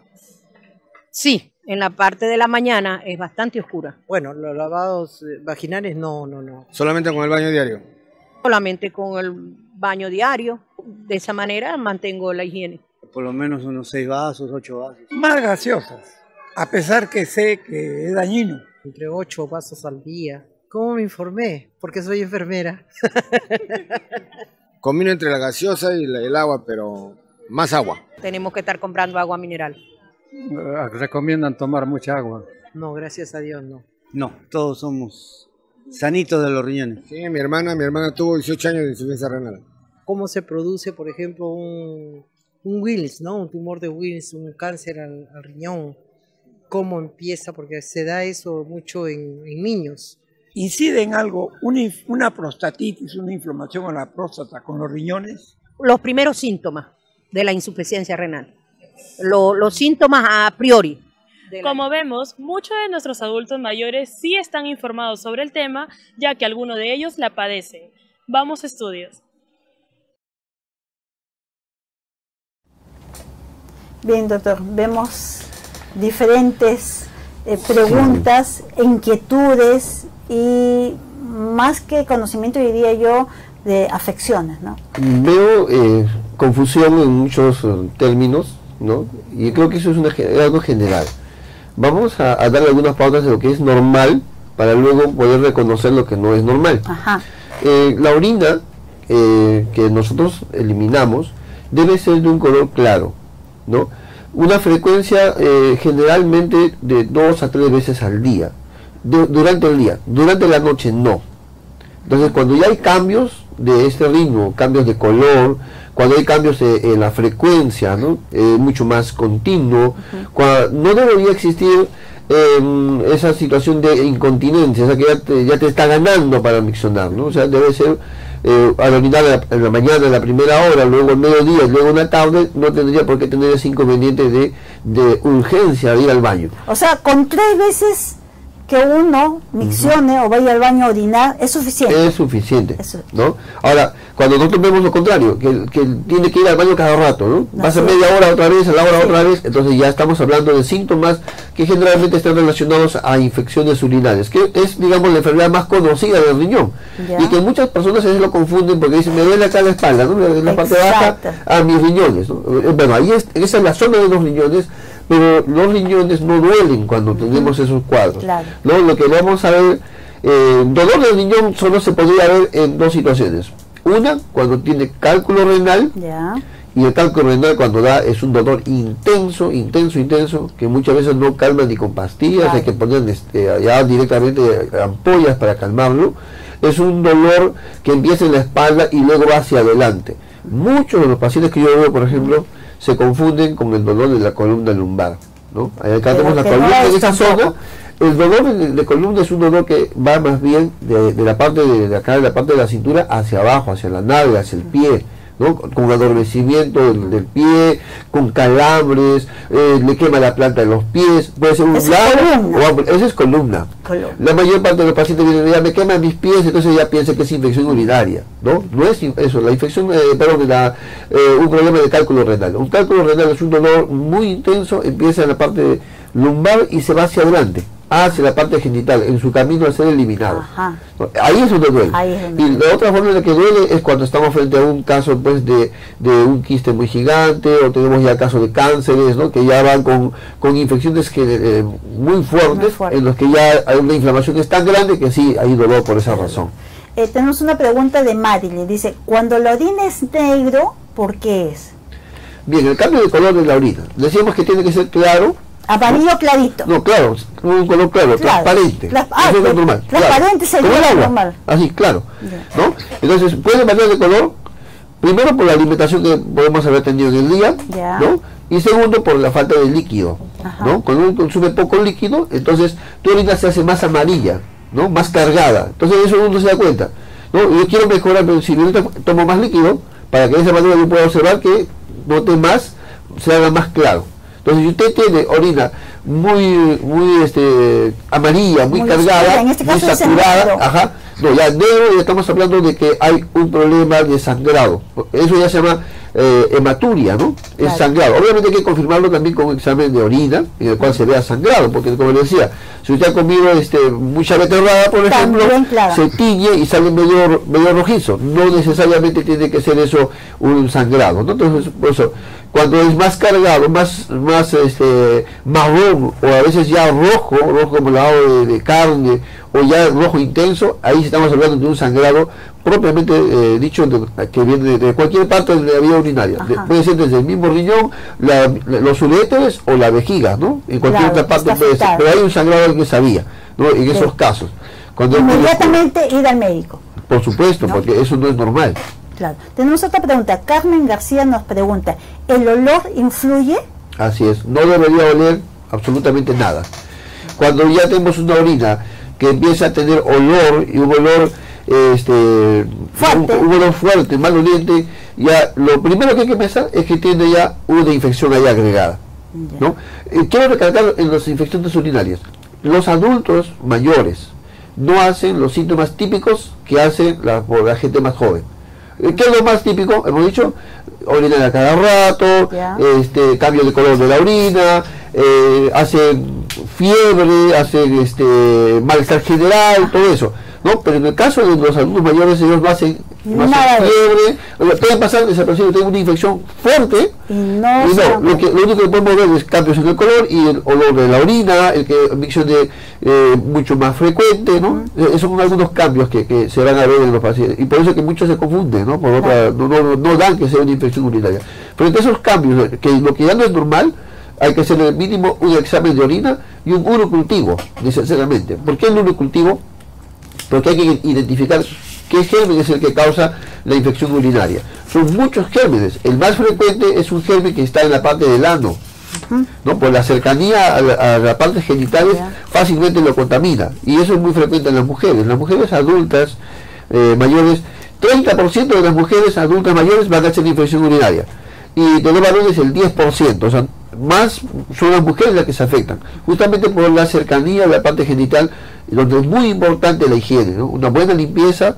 Sí, en la parte de la mañana es bastante oscura. Bueno, los lavados vaginales no, no, no. ¿Solamente con el baño diario? Solamente con el baño diario. De esa manera mantengo la higiene. Por lo menos unos seis vasos, ocho vasos. Más gaseosas, a pesar que sé que es dañino. Entre ocho vasos al día. ¿Cómo me informé? Porque soy enfermera. Combino entre la gaseosa y la, el agua, pero más agua. Tenemos que estar comprando agua mineral. ¿Recomiendan tomar mucha agua? No, gracias a Dios no. No, todos somos sanitos de los riñones. Sí, mi hermana, mi hermana tuvo dieciocho años de insuficiencia renal. ¿Cómo se produce, por ejemplo, un, un Wills, ¿no? Un tumor de Wills, un cáncer al, al riñón? ¿Cómo empieza? Porque se da eso mucho en, en niños. ¿Incide en algo una, una prostatitis, una inflamación en la próstata con los riñones? Los primeros síntomas de la insuficiencia renal. Lo, los síntomas a priori. Como vemos, muchos de nuestros adultos mayores sí están informados sobre el tema, ya que algunos de ellos la padecen. Vamos a estudios. Bien, doctor, vemos diferentes eh, preguntas, inquietudes y más que conocimiento, diría yo, de afecciones, ¿no? Veo eh, confusión en muchos uh, términos, ¿no? Y creo que eso es una, algo general. Vamos a, a dar algunas pautas de lo que es normal para luego poder reconocer lo que no es normal. Ajá. Eh, la orina eh, que nosotros eliminamos debe ser de un color claro, ¿no? Una frecuencia eh, generalmente de dos a tres veces al día, de, durante el día, durante la noche no. Entonces cuando ya hay cambios de este ritmo, cambios de color, cuando hay cambios en la frecuencia, ¿no? Eh, mucho más continuo, uh-huh. cuando, no debería existir eh, esa situación de incontinencia, o sea que ya te, ya te está ganando para miccionar, ¿no? O sea, debe ser eh, al orinar en la, en la mañana, en la primera hora, luego al mediodía, luego en la tarde, no tendría por qué tener ese inconveniente de, de urgencia de ir al baño. O sea, con tres veces que uno miccione uh-huh. o vaya al baño a orinar, es suficiente. Es suficiente, Eso. ¿no? Ahora, cuando nosotros vemos lo contrario, que, que tiene que ir al baño cada rato, ¿no? No Pasa sé. media hora otra vez, a la hora Sí. otra vez, entonces ya estamos hablando de síntomas que generalmente están relacionados a infecciones urinarias, que es, digamos, la enfermedad más conocida del riñón. Ya. Y que muchas personas a veces lo confunden porque dicen, me duele acá la espalda, ¿no? En la parte baja, Exacto. a mis riñones, ¿no? Eh, Bueno, ahí es, esa es la zona de los riñones, pero los riñones no duelen cuando tenemos esos cuadros. Claro. ¿No? Lo que vamos a ver, eh, dolor del riñón solo se podría ver en dos situaciones. Una, cuando tiene cálculo renal, Ya. y el cálculo renal cuando da es un dolor intenso, intenso, intenso, que muchas veces no calma ni con pastillas, Claro. hay que poner este, allá directamente ampollas para calmarlo. Es un dolor que empieza en la espalda y luego va hacia adelante. Muchos de los pacientes que yo veo, por ejemplo, se confunden con el dolor de la columna lumbar, ¿no? Acá tenemos la que no columna es en esa tampoco. zona. El dolor de, de columna es un dolor que va más bien de, de la parte de, de acá, de la parte de la cintura hacia abajo, hacia la nalga, hacia el pie, ¿no? Con adormecimiento del, del pie, con calambres, eh, le quema la planta de los pies, puede ser un Esa es lado columna. o ambos. Esa es columna. Columna. La mayor parte de los pacientes vienen, ya me queman mis pies, entonces ya piensa que es infección urinaria, ¿no? No es in- eso, la infección, eh, perdón, la, eh, un problema de cálculo renal. Un cálculo renal es un dolor muy intenso, empieza en la parte lumbar y se va hacia adelante, hacia la parte genital, en su camino a ser eliminado. Ajá. ¿No? Ahí es donde duele. Ahí es donde y duele. la otra forma en la que duele es cuando estamos frente a un caso pues de, de un quiste muy gigante, o tenemos ya casos de cánceres, ¿no? Que ya van con, con infecciones que, eh, muy, fuertes, Muy fuerte. en los que ya hay una inflamación que es tan grande que sí hay dolor por esa razón. Eh, tenemos una pregunta de Marilyn. Dice, cuando la orina es negro, ¿por qué es? Bien, el cambio de color de la orina. Decíamos que tiene que ser claro. Amarillo clarito. No, claro, un color claro, Claro. transparente. Tras- ah, Eso es lo pues, normal. transparente claro. sería Como el agua. normal. Así, claro. Ya. ¿No? Entonces, puede variar de color, primero por la alimentación que podemos haber tenido en el día, Ya. ¿no? Y segundo, por la falta de líquido, Ajá. ¿no? Cuando uno consume poco líquido, entonces tu orina se hace más amarilla, ¿no? Más cargada. Entonces eso uno se da cuenta, ¿no? Yo quiero mejorar, pero si yo tomo más líquido, para que de esa manera yo pueda observar que note más, se haga más claro. Entonces, si usted tiene orina muy, muy este, amarilla, muy, Muy cargada, oscura, en este muy caso es saturada, negro. ajá, no, ya negro, ya estamos hablando de que hay un problema de sangrado. Eso ya se llama eh, hematuria, ¿no? Es Claro. sangrado. Obviamente hay que confirmarlo también con un examen de orina, en el cual se vea sangrado, porque como le decía, si usted ha comido este, mucha beterraga, por ejemplo, También, claro. se tiñe y sale medio, medio rojizo. No necesariamente tiene que ser eso un sangrado, ¿no? Entonces, por eso, cuando es más cargado, más, más este, marrón, o a veces ya rojo, rojo como lado de, de carne, o ya rojo intenso, ahí estamos hablando de un sangrado propiamente eh, dicho, de, que viene de, de cualquier parte de la vía urinaria. De- Ajá. puede ser desde el mismo riñón, la- la- los uréteres o la vejiga, ¿no? En cualquier Claro, otra parte está puede ser, afectado. pero hay un sangrado que sabía, ¿no? En esos casos. Cuando Inmediatamente ir al médico. por supuesto, ¿No? porque eso no es normal. Claro. Tenemos otra pregunta. Carmen García nos pregunta, ¿el olor influye? Así es, no debería oler absolutamente nada. Cuando ya tenemos una orina que empieza a tener olor y un olor este Fuerte. Un, un olor fuerte, maloliente, ya lo primero que hay que pensar es que tiene ya una infección ahí agregada, ¿no? Eh, quiero recalcar en las infecciones urinarias, los adultos mayores no hacen los síntomas típicos que hace la, por la gente más joven. Eh, ¿Qué es lo más típico? Hemos dicho, orinar a cada rato, Ya. este cambio de color de la orina, eh, hace fiebre, hace este malestar general, todo eso. ¿no? Pero en el caso de los adultos mayores, ellos no hacen, no hacen fiebre, o sea, pueden pasar desapercibidos, tienen una infección fuerte, y no, y no lo, que, lo único que podemos ver es cambios en el color y el olor de la orina, el que micción de eh, mucho más frecuente, ¿no? Uh-huh. Esos son algunos cambios que, que se van a ver en los pacientes, y por eso que muchos se confunden, ¿no? Por otra, no, no, no dan que sea una infección urinaria. Pero entre esos cambios, que lo que ya no es normal, hay que hacer el mínimo un examen de orina y un urocultivo, necesariamente. ¿Por qué el urocultivo? Porque hay que identificar qué germen es el que causa la infección urinaria. Son muchos gérmenes. El más frecuente es un germen que está en la parte del ano, ¿no? Por la cercanía a la, a la parte genitales fácilmente lo contamina. Y eso es muy frecuente en las mujeres. Las mujeres adultas eh, mayores, treinta por ciento de las mujeres adultas mayores van a tener infección urinaria. Y de los varones el diez por ciento. O sea, más son las mujeres las que se afectan, justamente por la cercanía a la parte genital, donde es muy importante la higiene, ¿no? Una buena limpieza,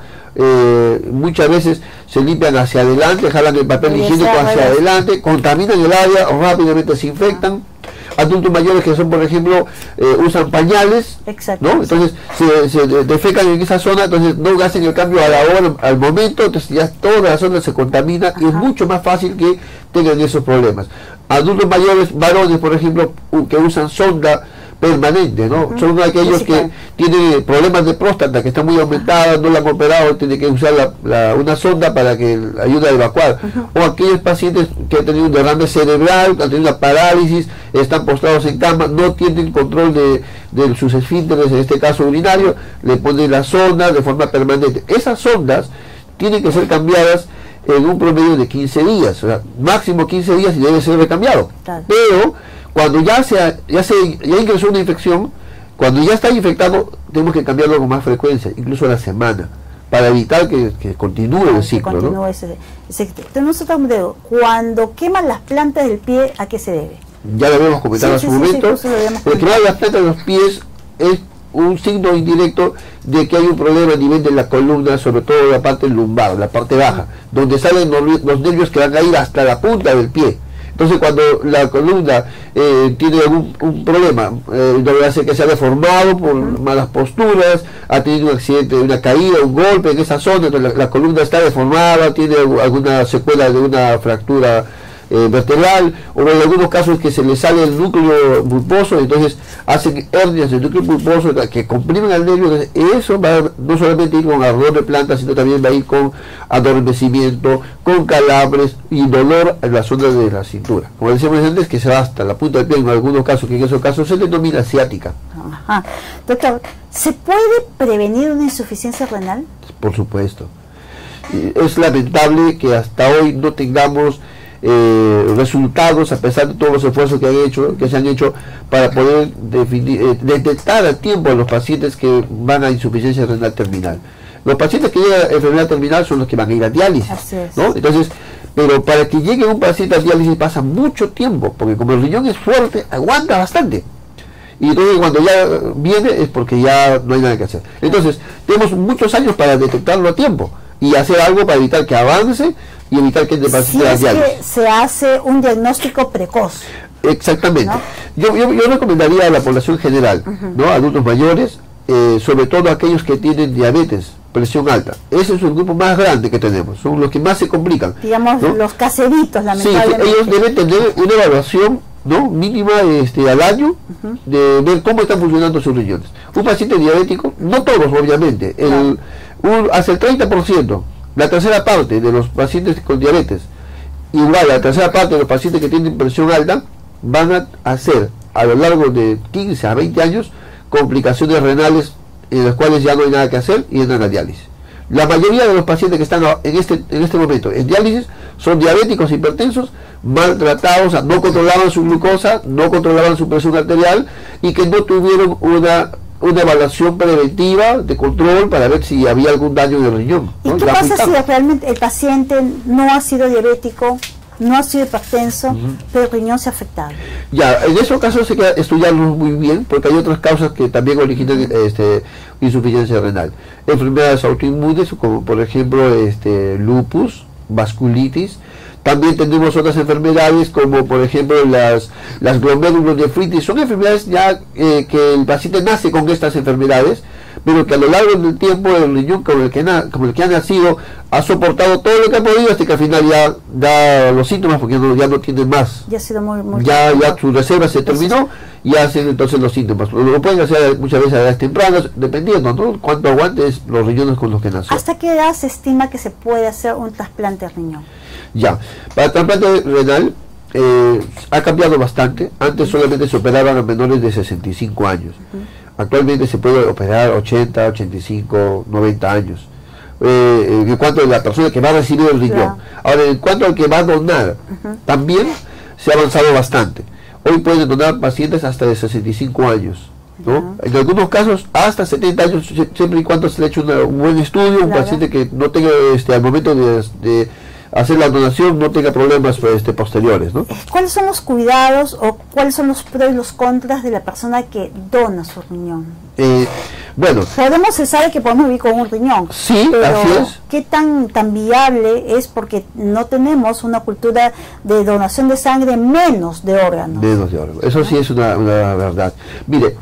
eh, muchas veces se limpian hacia adelante, jalan el papel higiénico hacia adelante, contaminan el área o rápidamente se infectan. Adultos mayores que son, por ejemplo, eh, usan pañales, ¿no? Entonces se, se defecan en esa zona, entonces no hacen el cambio a la hora, al momento, entonces ya toda la zona se contamina. Ajá. Y es mucho más fácil que tengan esos problemas. Adultos mayores, varones, por ejemplo, que usan sonda permanente, ¿no? Uh-huh. Son aquellos sí, que tienen problemas de próstata, que están muy aumentadas, no la han operado, tienen que usar la, la, una sonda para que ayude a evacuar. Uh-huh. O aquellos pacientes que han tenido un derrame cerebral, han tenido una parálisis, están postrados en cama, no tienen control de, de sus esfínteres, en este caso urinario, le ponen la sonda de forma permanente. Esas sondas tienen que ser cambiadas en un promedio de quince días, o sea, máximo quince días y debe ser recambiado. Claro. Pero cuando ya se, ya se ya ingresó una infección, cuando ya está infectado, tenemos que cambiarlo con más frecuencia, incluso a la semana, para evitar que, que continúe el ciclo. Que continúe, ¿no? ese, ese, tenemos otro modelo. Cuando queman las plantas del pie, ¿a qué se debe? Ya lo habíamos comentado sí, en sí, su sí, momento. Sí, el quemar las plantas de los pies es un signo indirecto de que hay un problema a nivel de la columna, sobre todo la parte lumbar, la parte baja, donde salen los nervios que van a ir hasta la punta del pie. Entonces cuando la columna eh, tiene algún un problema, eh, debe hacer que se ha deformado por uh-huh. malas posturas, ha tenido un accidente, una caída, un golpe en esa zona, entonces la, la columna está deformada, tiene alguna secuela de una fractura eh, vertebral, o en algunos casos que se le sale el núcleo pulposo, entonces hacen hernias del núcleo pulposo que comprimen al nervio. Entonces, eso va a no solamente ir con ardor de planta, sino también va a ir con adormecimiento, con calambres y dolor en la zona de la cintura. Como decíamos antes, que se va hasta la punta del pie, en algunos casos, que en esos casos se denomina ciática. Ajá. Doctor, ¿se puede prevenir una insuficiencia renal? Por supuesto. Es lamentable que hasta hoy no tengamos Eh, resultados, a pesar de todos los esfuerzos que han hecho, que se han hecho para poder definir, eh, detectar a tiempo a los pacientes que van a insuficiencia renal terminal. Los pacientes que llegan a enfermedad terminal son los que van a ir a diálisis, ¿no? Entonces, pero para que llegue un paciente a diálisis pasa mucho tiempo, porque como el riñón es fuerte, aguanta bastante. Y entonces cuando ya viene es porque ya no hay nada que hacer. Entonces, tenemos muchos años para detectarlo a tiempo y hacer algo para evitar que avance y evitar que el paciente si es que se hace un diagnóstico precoz. Exactamente. ¿No? Yo, yo, yo recomendaría a la población general, uh-huh. ¿no? Adultos mayores, eh, sobre todo aquellos que tienen diabetes, presión alta. Ese es el grupo más grande que tenemos, son los que más se complican. Digamos, ¿no? Los caseritos, lamentablemente. Sí, ellos deben tener una evaluación, ¿no? mínima este, al año, uh-huh. de ver cómo están funcionando sus riñones. Un paciente diabético, no todos obviamente, el, uh-huh. un, hasta el treinta por ciento, la tercera parte de los pacientes con diabetes, igual la tercera parte de los pacientes que tienen presión alta, van a hacer a lo largo de quince a veinte años complicaciones renales en las cuales ya no hay nada que hacer y entran a diálisis. La mayoría de los pacientes que están en este, en este momento en diálisis son diabéticos hipertensos, maltratados, no controlaban su glucosa, no controlaban su presión arterial y que no tuvieron una una evaluación preventiva de control para ver si había algún daño en el riñón, ¿no? ¿Y qué pasa si realmente el paciente no ha sido diabético, no ha sido hipertenso, uh-huh. pero el riñón se ha afectado? Ya, en esos casos hay que estudiarlos muy bien, porque hay otras causas que también originan este, insuficiencia renal. Enfermedades autoinmunes, como por ejemplo este, lupus, vasculitis. También tenemos otras enfermedades como por ejemplo las, las glomerulonefritis. Son enfermedades ya eh, que el paciente nace con estas enfermedades, pero que a lo largo del tiempo el riñón como el que, na, como el que ha nacido ha soportado todo lo que ha podido hasta que al final ya da los síntomas porque no, ya no tiene más. Ya ha sido muy, muy ya, ya su reserva se terminó y hacen entonces los síntomas. Lo, lo pueden hacer muchas veces a edades tempranas, dependiendo, ¿no? Cuánto aguantes los riñones con los que nació. ¿Hasta qué edad se estima que se puede hacer un trasplante de riñón? Ya, para el trasplante renal eh, ha cambiado bastante. Antes solamente se operaban a menores de sesenta y cinco años. Uh-huh. Actualmente se puede operar ochenta, ochenta y cinco, noventa años. Eh, en cuanto a la persona que va a recibir el riñón. Claro. Ahora, en cuanto al que va a donar, uh-huh. también se ha avanzado bastante. Hoy pueden donar pacientes hasta de sesenta y cinco años, ¿no? Uh-huh. En algunos casos hasta setenta años, siempre y cuando se le ha hecho una, un buen estudio, claro. un paciente que no tenga, este, al momento de, de hacer la donación, no tenga problemas este, posteriores, ¿no? ¿Cuáles son los cuidados o cuáles son los pros y los contras de la persona que dona su riñón? Eh, bueno, podemos, se sabe que podemos vivir con un riñón, sí, pero así es. ¿qué tan, tan viable es? Porque no tenemos una cultura de donación de sangre menos de órganos. Menos de órganos, eso ¿no? sí es una, una verdad. Mire,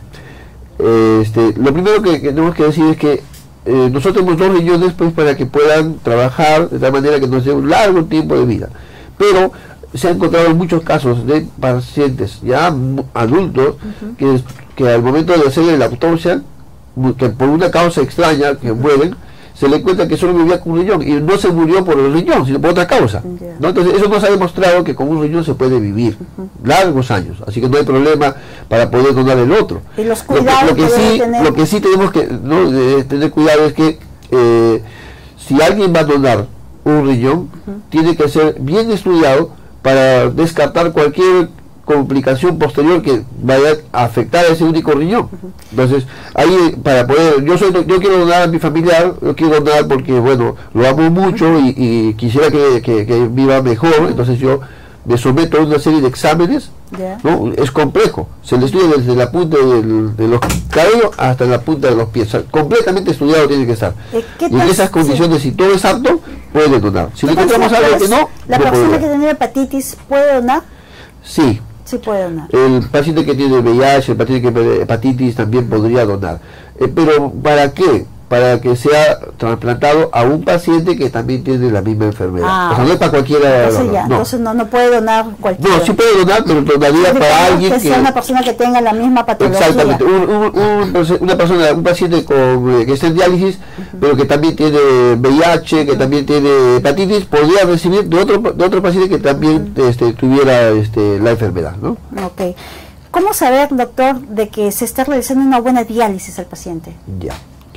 eh, este, lo primero que, que tenemos que decir es que Eh, nosotros tenemos dos riñones pues para que puedan trabajar de tal manera que nos dé un largo tiempo de vida, pero se han encontrado muchos casos de pacientes ya adultos uh-huh. que, que al momento de hacerle la autopsia, que por una causa extraña que mueren, se le encuentra que solo vivía con un riñón y no se murió por el riñón sino por otra causa, yeah. ¿no? Entonces eso nos ha demostrado que con un riñón se puede vivir uh-huh. largos años, así que no hay problema para poder donar el otro. Y los cuidados lo, que, lo, que sí, tener... lo que sí tenemos que ¿no? de tener cuidado es que eh, si alguien va a donar un riñón uh-huh. tiene que ser bien estudiado para descartar cualquier complicación posterior que vaya a afectar a ese único riñón. Uh-huh. Entonces, ahí para poder, yo soy yo quiero donar a mi familiar, yo quiero donar porque bueno, lo amo mucho uh-huh. y, y quisiera que, que, que viva mejor, uh-huh. entonces yo me someto a una serie de exámenes, yeah. ¿no? Es complejo, se le estudia desde la punta del, de los cabellos hasta la punta de los pies, o sea, completamente estudiado tiene que estar. Y en esas condiciones, sí. si todo es apto, puede donar. Si le encontramos algo que no, ¿la no persona que tiene hepatitis puede donar? Sí. Sí puede donar. El paciente que tiene V I H, el paciente que tiene hepatitis también podría donar. Eh, pero ¿para qué? Para que sea trasplantado a un paciente que también tiene la misma enfermedad. Ah, o sea, no es para cualquiera. Entonces, ya, no. entonces no, no puede donar cualquiera. No, sí puede donar, pero donaría para alguien que sea una persona que tenga la misma patología. Exactamente, un, un, un, una persona, un paciente con, eh, que está en diálisis, uh-huh. pero que también tiene V I H, que uh-huh. también tiene hepatitis, podría recibir de otro de otro paciente que también uh-huh. este, tuviera este, la enfermedad, ¿no? Ok. ¿Cómo saber, doctor, de que se está realizando una buena diálisis al paciente? Ya.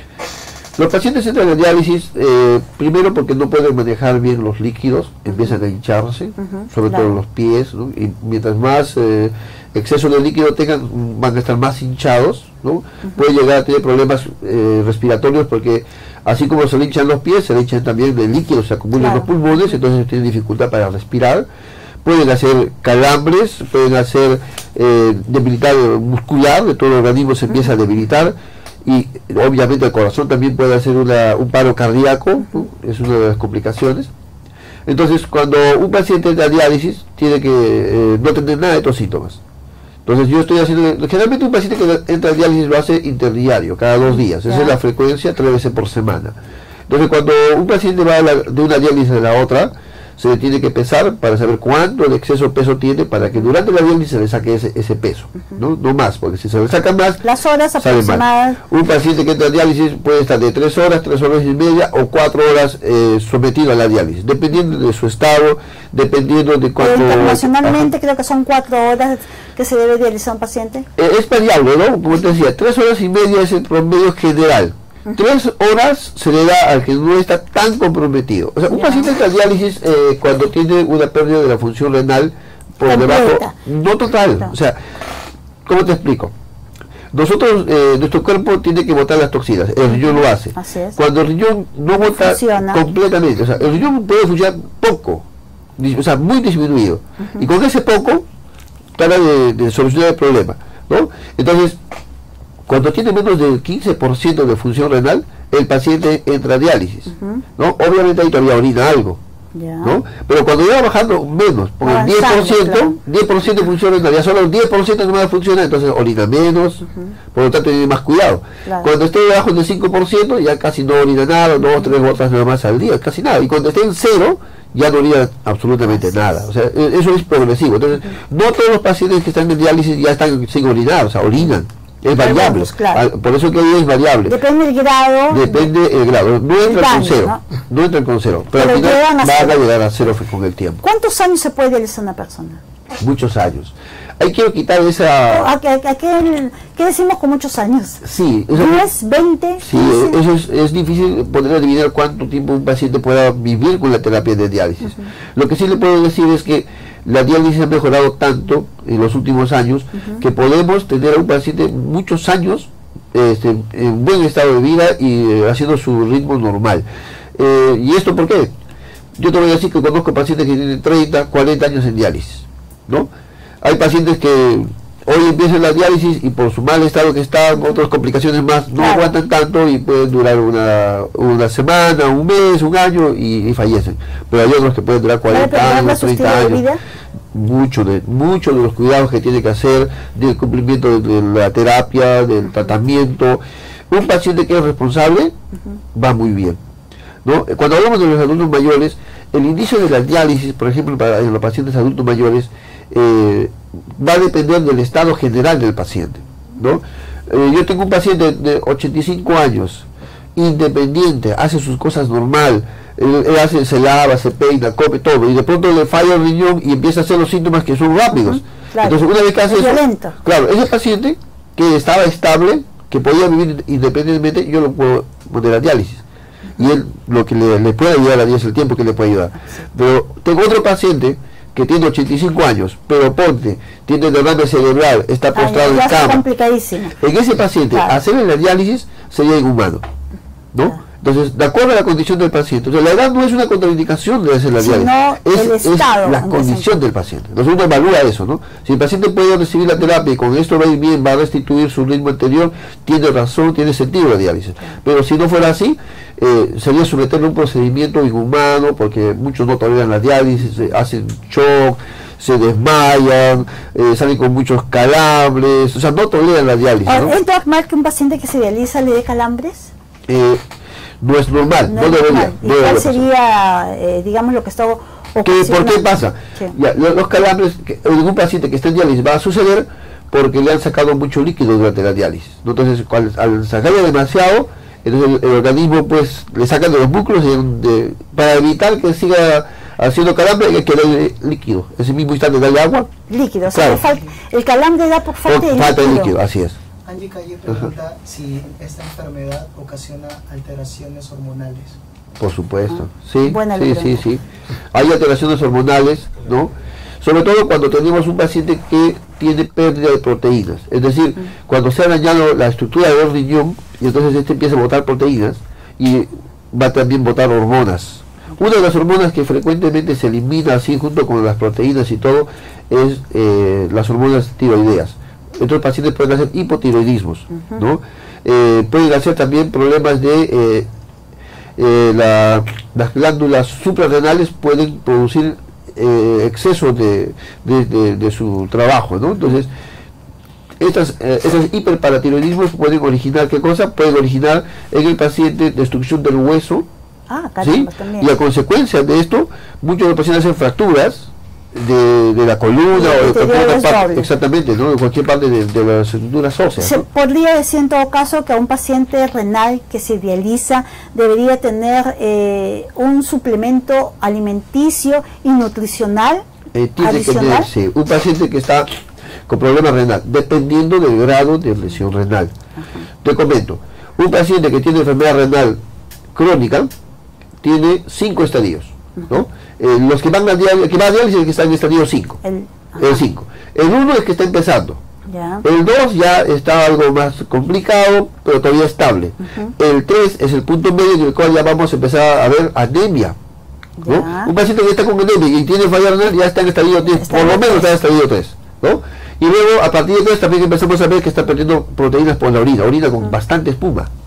Los pacientes entran en diálisis eh, primero porque no pueden manejar bien los líquidos, uh-huh. empiezan a hincharse, uh-huh, sobre claro. todo los pies, ¿no? Y mientras más eh, exceso de líquido tengan, van a estar más hinchados, ¿no? Uh-huh. Puede llegar a tener problemas eh, respiratorios porque así como se le hinchan los pies, se le hinchan también el líquido, se acumula claro. en los pulmones, entonces tienen dificultad para respirar. Pueden hacer calambres, pueden hacer eh, debilitar muscular, de todo el organismo se empieza uh-huh. a debilitar. Y obviamente el corazón también puede hacer una, un paro cardíaco, ¿no? Es una de las complicaciones. Entonces, cuando un paciente entra a diálisis, tiene que eh, no tener nada de estos síntomas. Entonces, yo estoy haciendo, generalmente un paciente que entra a diálisis lo hace interdiario, cada dos días, esa es la frecuencia, tres veces por semana. Entonces, cuando un paciente va a la, de una diálisis a la otra, se le tiene que pesar para saber cuánto de exceso de peso tiene para que durante la diálisis se le saque ese, ese peso, uh-huh. ¿no? No más, porque si se le saca más, las horas aproximadas. Un paciente que entra a diálisis puede estar de tres horas, tres horas y media o cuatro horas eh, sometido a la diálisis, dependiendo de su estado, dependiendo de cuánto... Internacionalmente creo que son cuatro horas que se debe dializar un paciente. Eh, es variable, ¿no? Como te decía, tres horas y media es el promedio general. Tres horas se le da al que no está tan comprometido. O sea, un yeah. paciente de diálisis eh, cuando tiene una pérdida de la función renal por Completa. debajo, no total. No. O sea, ¿cómo te explico? Nosotros, eh, nuestro cuerpo tiene que botar las toxinas, el riñón lo hace. Así es. Cuando el riñón no bota Funciona. completamente, o sea, el riñón puede funcionar poco, o sea, muy disminuido. Uh-huh. Y con ese poco, trata de, de solucionar el problema, ¿no? Entonces, cuando tiene menos del quince por ciento de función renal, el paciente entra a diálisis, uh-huh. ¿no? Obviamente ahí todavía orina algo, Ya. ¿no? Pero cuando ya va bajando menos, por el diez por ciento, claro. diez por ciento funciona, ya solo el diez por ciento no más funciona, entonces orina menos, uh-huh. por lo tanto tiene más cuidado. Claro. Cuando esté debajo del cinco por ciento ya casi no orina nada, dos o tres gotas nada más al día, casi nada. Y cuando esté en cero, ya no orina absolutamente Así nada. Es. O sea, eso es progresivo. Entonces, uh-huh. no todos los pacientes que están en diálisis ya están sin orinar, o sea, orinan. Es variable, claro. Por eso que ahí es variable. Depende del grado. Depende el grado. No entra con cero. ¿no? no entra con cero. Pero, pero al final va a llegar a cero con el tiempo. ¿Cuántos años se puede dializar una persona? Muchos años. Ahí quiero quitar esa... ¿A qué, a qué, qué decimos con muchos años? Sí. ¿diez, veinte? Sí, quince? Eso es, es difícil poder adivinar cuánto tiempo un paciente pueda vivir con la terapia de diálisis. Uh-huh. Lo que sí le puedo decir es que la diálisis ha mejorado tanto en los últimos años uh-huh. que podemos tener a un paciente muchos años este, en buen estado de vida y eh, haciendo su ritmo normal. Eh, ¿Y esto por qué? Yo te voy a decir que conozco pacientes que tienen treinta, cuarenta años en diálisis, ¿no? Hay pacientes que hoy empiezan la diálisis y por su mal estado que están, otras complicaciones más, no claro. aguantan tanto y pueden durar una, una semana, un mes, un año y, y fallecen. Pero hay otros que pueden durar cuarenta años, treinta años. Mucho de, mucho de los cuidados que tiene que hacer, del cumplimiento de, de la terapia, del tratamiento. Un paciente que es responsable uh-huh. va muy bien, ¿no? Cuando hablamos de los adultos mayores, el inicio de la diálisis, por ejemplo, para en los pacientes adultos mayores, eh, va a depender del estado general del paciente, ¿no? Eh, yo tengo un paciente de ochenta y cinco años, independiente, hace sus cosas normal, él, él hace, se lava, se peina, come todo, y de pronto le falla el riñón y empieza a hacer los síntomas que son rápidos. Uh-huh, claro. Entonces, una vez que hace es eso, violento. Claro, ese paciente que estaba estable, que podía vivir independientemente, yo lo puedo poner a diálisis. Y él, lo que le, le puede ayudar a diálisis, el tiempo que le puede ayudar. Pero tengo otro paciente que tiene ochenta y cinco años, pero ponte, tiene derrame cerebral, está postrado en cama. Complicadísimo. En ese paciente, claro. hacerle la diálisis sería inhumano, ¿no? Claro. Entonces, de acuerdo a la condición del paciente, entonces, la edad no es una contraindicación de hacer la diálisis, es, el estado, es la condición del paciente. Entonces uno evalúa eso, ¿no? Si el paciente puede recibir la terapia y con esto va a ir bien, va a restituir su ritmo anterior, tiene razón, tiene sentido la diálisis. Pero si no fuera así, eh, sería someterlo a un procedimiento inhumano, porque muchos no toleran la diálisis, eh, hacen shock, se desmayan, eh, salen con muchos calambres, o sea, no toleran la diálisis, ¿no? ¿Es normal que un paciente que se dializa le dé calambres? Eh, no es normal, no, no debería. ¿Y no cuál sería, eh, digamos, lo que está ocasionando? ¿Por qué pasa? Sí. Ya, los calambres que en un paciente que está en diálisis va a suceder porque le han sacado mucho líquido durante la diálisis, ¿no? Entonces, cuando, al sacarle demasiado, entonces el, el organismo pues le sacan de los músculos y de, para evitar que siga haciendo calambre hay que darle líquido. Ese mismo instante darle agua. Líquido, o sea, claro. el calambre da por falta de falta líquido. de líquido, así es. Angie Calle pregunta uh-huh. si esta enfermedad ocasiona alteraciones hormonales. Por supuesto, ah, sí, sí, sí, sí. Hay alteraciones hormonales, ¿no? Sobre todo cuando tenemos un paciente que tiene pérdida de proteínas. Es decir, uh-huh. cuando se ha dañado la estructura del riñón y entonces este empieza a botar proteínas y va a también botar hormonas. Una de las hormonas que frecuentemente se elimina así junto con las proteínas y todo es eh, las hormonas tiroideas. Estos pacientes pueden hacer hipotiroidismos, uh-huh. ¿no? Eh, pueden hacer también problemas de eh, eh, la, las glándulas suprarrenales pueden producir eh, exceso de, de, de, de su trabajo, ¿no? Entonces, estas, eh, esos hiperparatiroidismos pueden originar, ¿qué cosa? Pueden originar en el paciente destrucción del hueso, ah, caramba, ¿sí? También. Y a consecuencia de esto, muchos de los pacientes hacen fracturas de, de la columna o de cualquier parte, exactamente, ¿no? De cualquier parte de, de las estructuras óseas. Se ¿no? podría decir en todo caso que a un paciente renal que se dializa debería tener eh, un suplemento alimenticio y nutricional eh, tiene adicional. que tener, sí, un paciente que está con problema renal, dependiendo del grado de lesión renal. Ajá. Te comento, un paciente que tiene enfermedad renal crónica tiene cinco estadios, ¿no? Eh, los que van a diálisis, que va a diálisis es que está en estadio cinco. El cinco. El uno es que está empezando. Ya. El dos ya está algo más complicado, pero todavía estable. Uh-huh. El tres es el punto medio en el cual ya vamos a empezar a ver anemia, ¿no? Un paciente que está con anemia y tiene falla renal ya está en estadio tres, por lo menos está en estadio tres, ¿no? Y luego a partir de tres también empezamos a ver que está perdiendo proteínas por la orina, orina con uh-huh. bastante espuma,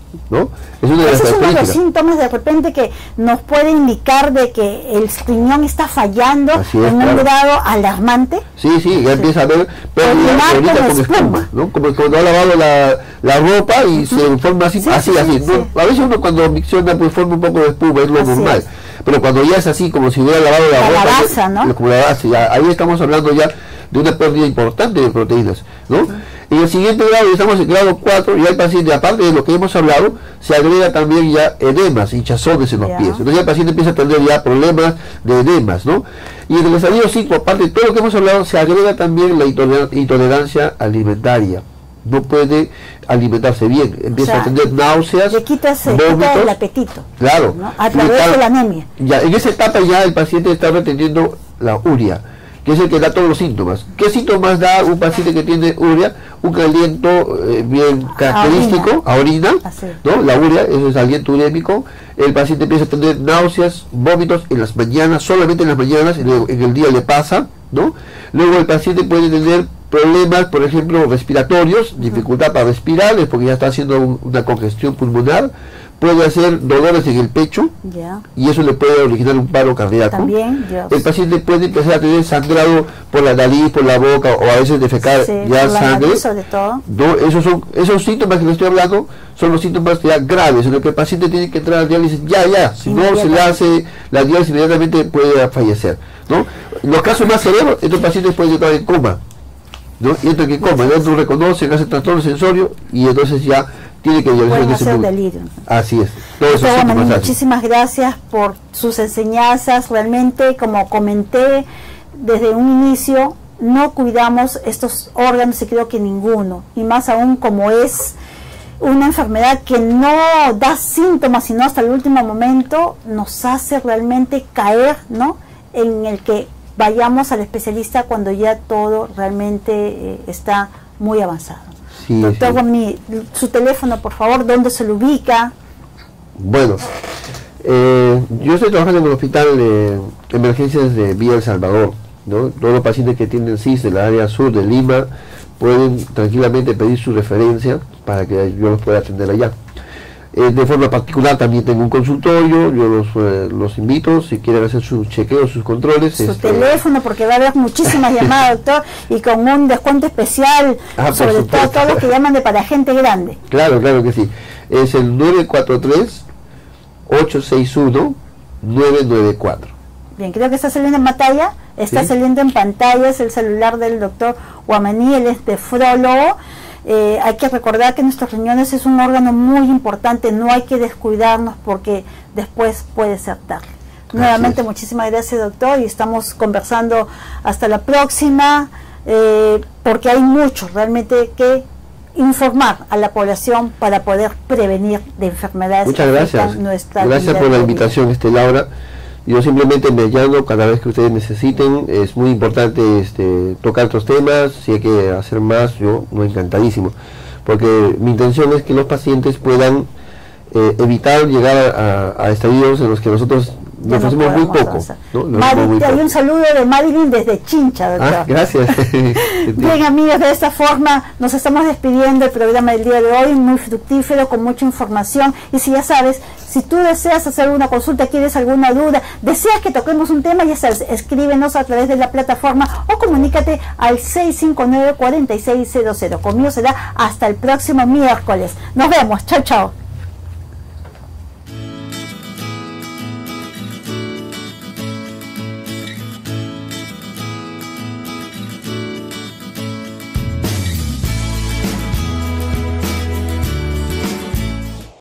¿no? Es una de las Ese es uno de los características. síntomas de repente que nos puede indicar de que el riñón está fallando Así es, en un claro. grado alarmante. Sí, sí, ya empieza a ver pérdida Orinar ahorita con con espuma. espuma, ¿no? Como cuando ha lavado la, la ropa y se forma así, Sí, así, sí, así. sí, ¿no? sí. A veces uno cuando micciona pues forma un poco de espuma, es lo Así normal. es. Pero cuando ya es así, como si hubiera lavado la, La ropa, lavaza, ya- ¿no? como la base, ya, ahí estamos hablando ya de una pérdida importante de proteínas, ¿no? En el siguiente grado, estamos en grado cuatro, ya el paciente, aparte de lo que hemos hablado, se agrega también ya edemas, hinchazones en los Ya. pies. Entonces ya el paciente empieza a tener ya problemas de edemas, ¿no? Y en el estadio cinco, aparte de todo lo que hemos hablado, se agrega también la intoler- intolerancia alimentaria. No puede alimentarse bien, empieza O sea, a tener náuseas, Le quita, se quita vómitos. el apetito, Claro. ¿no? A Y través está- de la anemia. Ya, en esa etapa ya el paciente está reteniendo la urea, que es el que da todos los síntomas. ¿Qué síntomas da un paciente que tiene urea? Un aliento eh, bien característico, a orina, Así es. ¿no? La urea, eso es aliento urémico. El paciente empieza a tener náuseas, vómitos en las mañanas, solamente en las mañanas, y luego en el día le pasa, ¿no? Luego el paciente puede tener problemas, por ejemplo, respiratorios, dificultad para respirar, es porque ya está haciendo un- una congestión pulmonar. Puede hacer dolores en el pecho, Ya. y eso le puede originar un paro cardíaco. También, Dios. El paciente puede empezar a tener sangrado por la nariz, por la boca, o a veces defecar Sí, ya por la sangre. nariz sobre todo. No, esos son esos síntomas que le estoy hablando son los síntomas ya graves, en los que el paciente tiene que entrar a diálisis ya, ya. Si no se le hace la diálisis inmediatamente puede fallecer, ¿no? En los casos más severos, estos pacientes pueden entrar en coma, ¿no? Y entran en coma, ya no reconocen, hacen trastorno sensorio y entonces ya tiene que dializar en Pueden ese hacer momento. delirio. Así es. Todos esos Doctor síntomas Guamaní, hacen. muchísimas gracias por sus enseñanzas. Realmente, como comenté desde un inicio, no cuidamos estos órganos y creo que ninguno. Y más aún como es una enfermedad que no da síntomas sino hasta el último momento, nos hace realmente caer, ¿no?, en el que vayamos al especialista cuando ya todo realmente eh, está muy avanzado. Sí, Doctor sí. Guamaní, su teléfono, por favor, ¿dónde se lo ubica? Bueno, eh, yo estoy trabajando en el hospital de emergencias de Villa El Salvador, ¿no? Todos los pacientes que tienen C I S del área sur de Lima pueden tranquilamente pedir su referencia para que yo los pueda atender allá. Eh, de forma particular también tengo un consultorio, yo los, eh, los invito si quieren hacer sus chequeos, sus controles. Su este, teléfono, porque va a haber muchísimas llamadas, doctor, y con un descuento especial, Ah, por sobre todo supuesto. todos los que llaman de para gente grande. Claro, claro que sí. Es el nueve cuatro tres, ocho seis uno, nueve nueve cuatro. Bien, creo que está saliendo en pantalla, está Sí. saliendo en pantalla, es el celular del doctor Guamaní, él es nefrólogo. Eh, hay que recordar que nuestros riñones es un órgano muy importante, no hay que descuidarnos porque después puede ser tarde. Nuevamente, muchísimas gracias, doctor, y estamos conversando hasta la próxima, eh, porque hay mucho realmente que informar a la población para poder prevenir de enfermedades. Muchas que gracias. afectan nuestra Gracias vida por la diaria. invitación, este Laura. Yo simplemente me llamo cada vez que ustedes necesiten. Es muy importante este, tocar otros temas. Si hay que hacer más, yo no encantadísimo. Porque mi intención es que los pacientes puedan eh, evitar llegar a, a, a estadios en los que nosotros Ya nos no hacemos muy podemos poco. avanzar. ¿no? Nos Mari, hacemos muy hay poco. un saludo de Madeline desde Chincha, doctor. Ah, gracias. Bien, amigos, de esta forma nos estamos despidiendo del programa del día de hoy, muy fructífero, con mucha información. Y si ya sabes, si tú deseas hacer una consulta, quieres alguna duda, deseas que toquemos un tema, ya sabes, escríbenos a través de la plataforma o comunícate al seis cinco nueve, cuatro seis cero cero. Conmigo será hasta el próximo miércoles. Nos vemos. Chao, chao.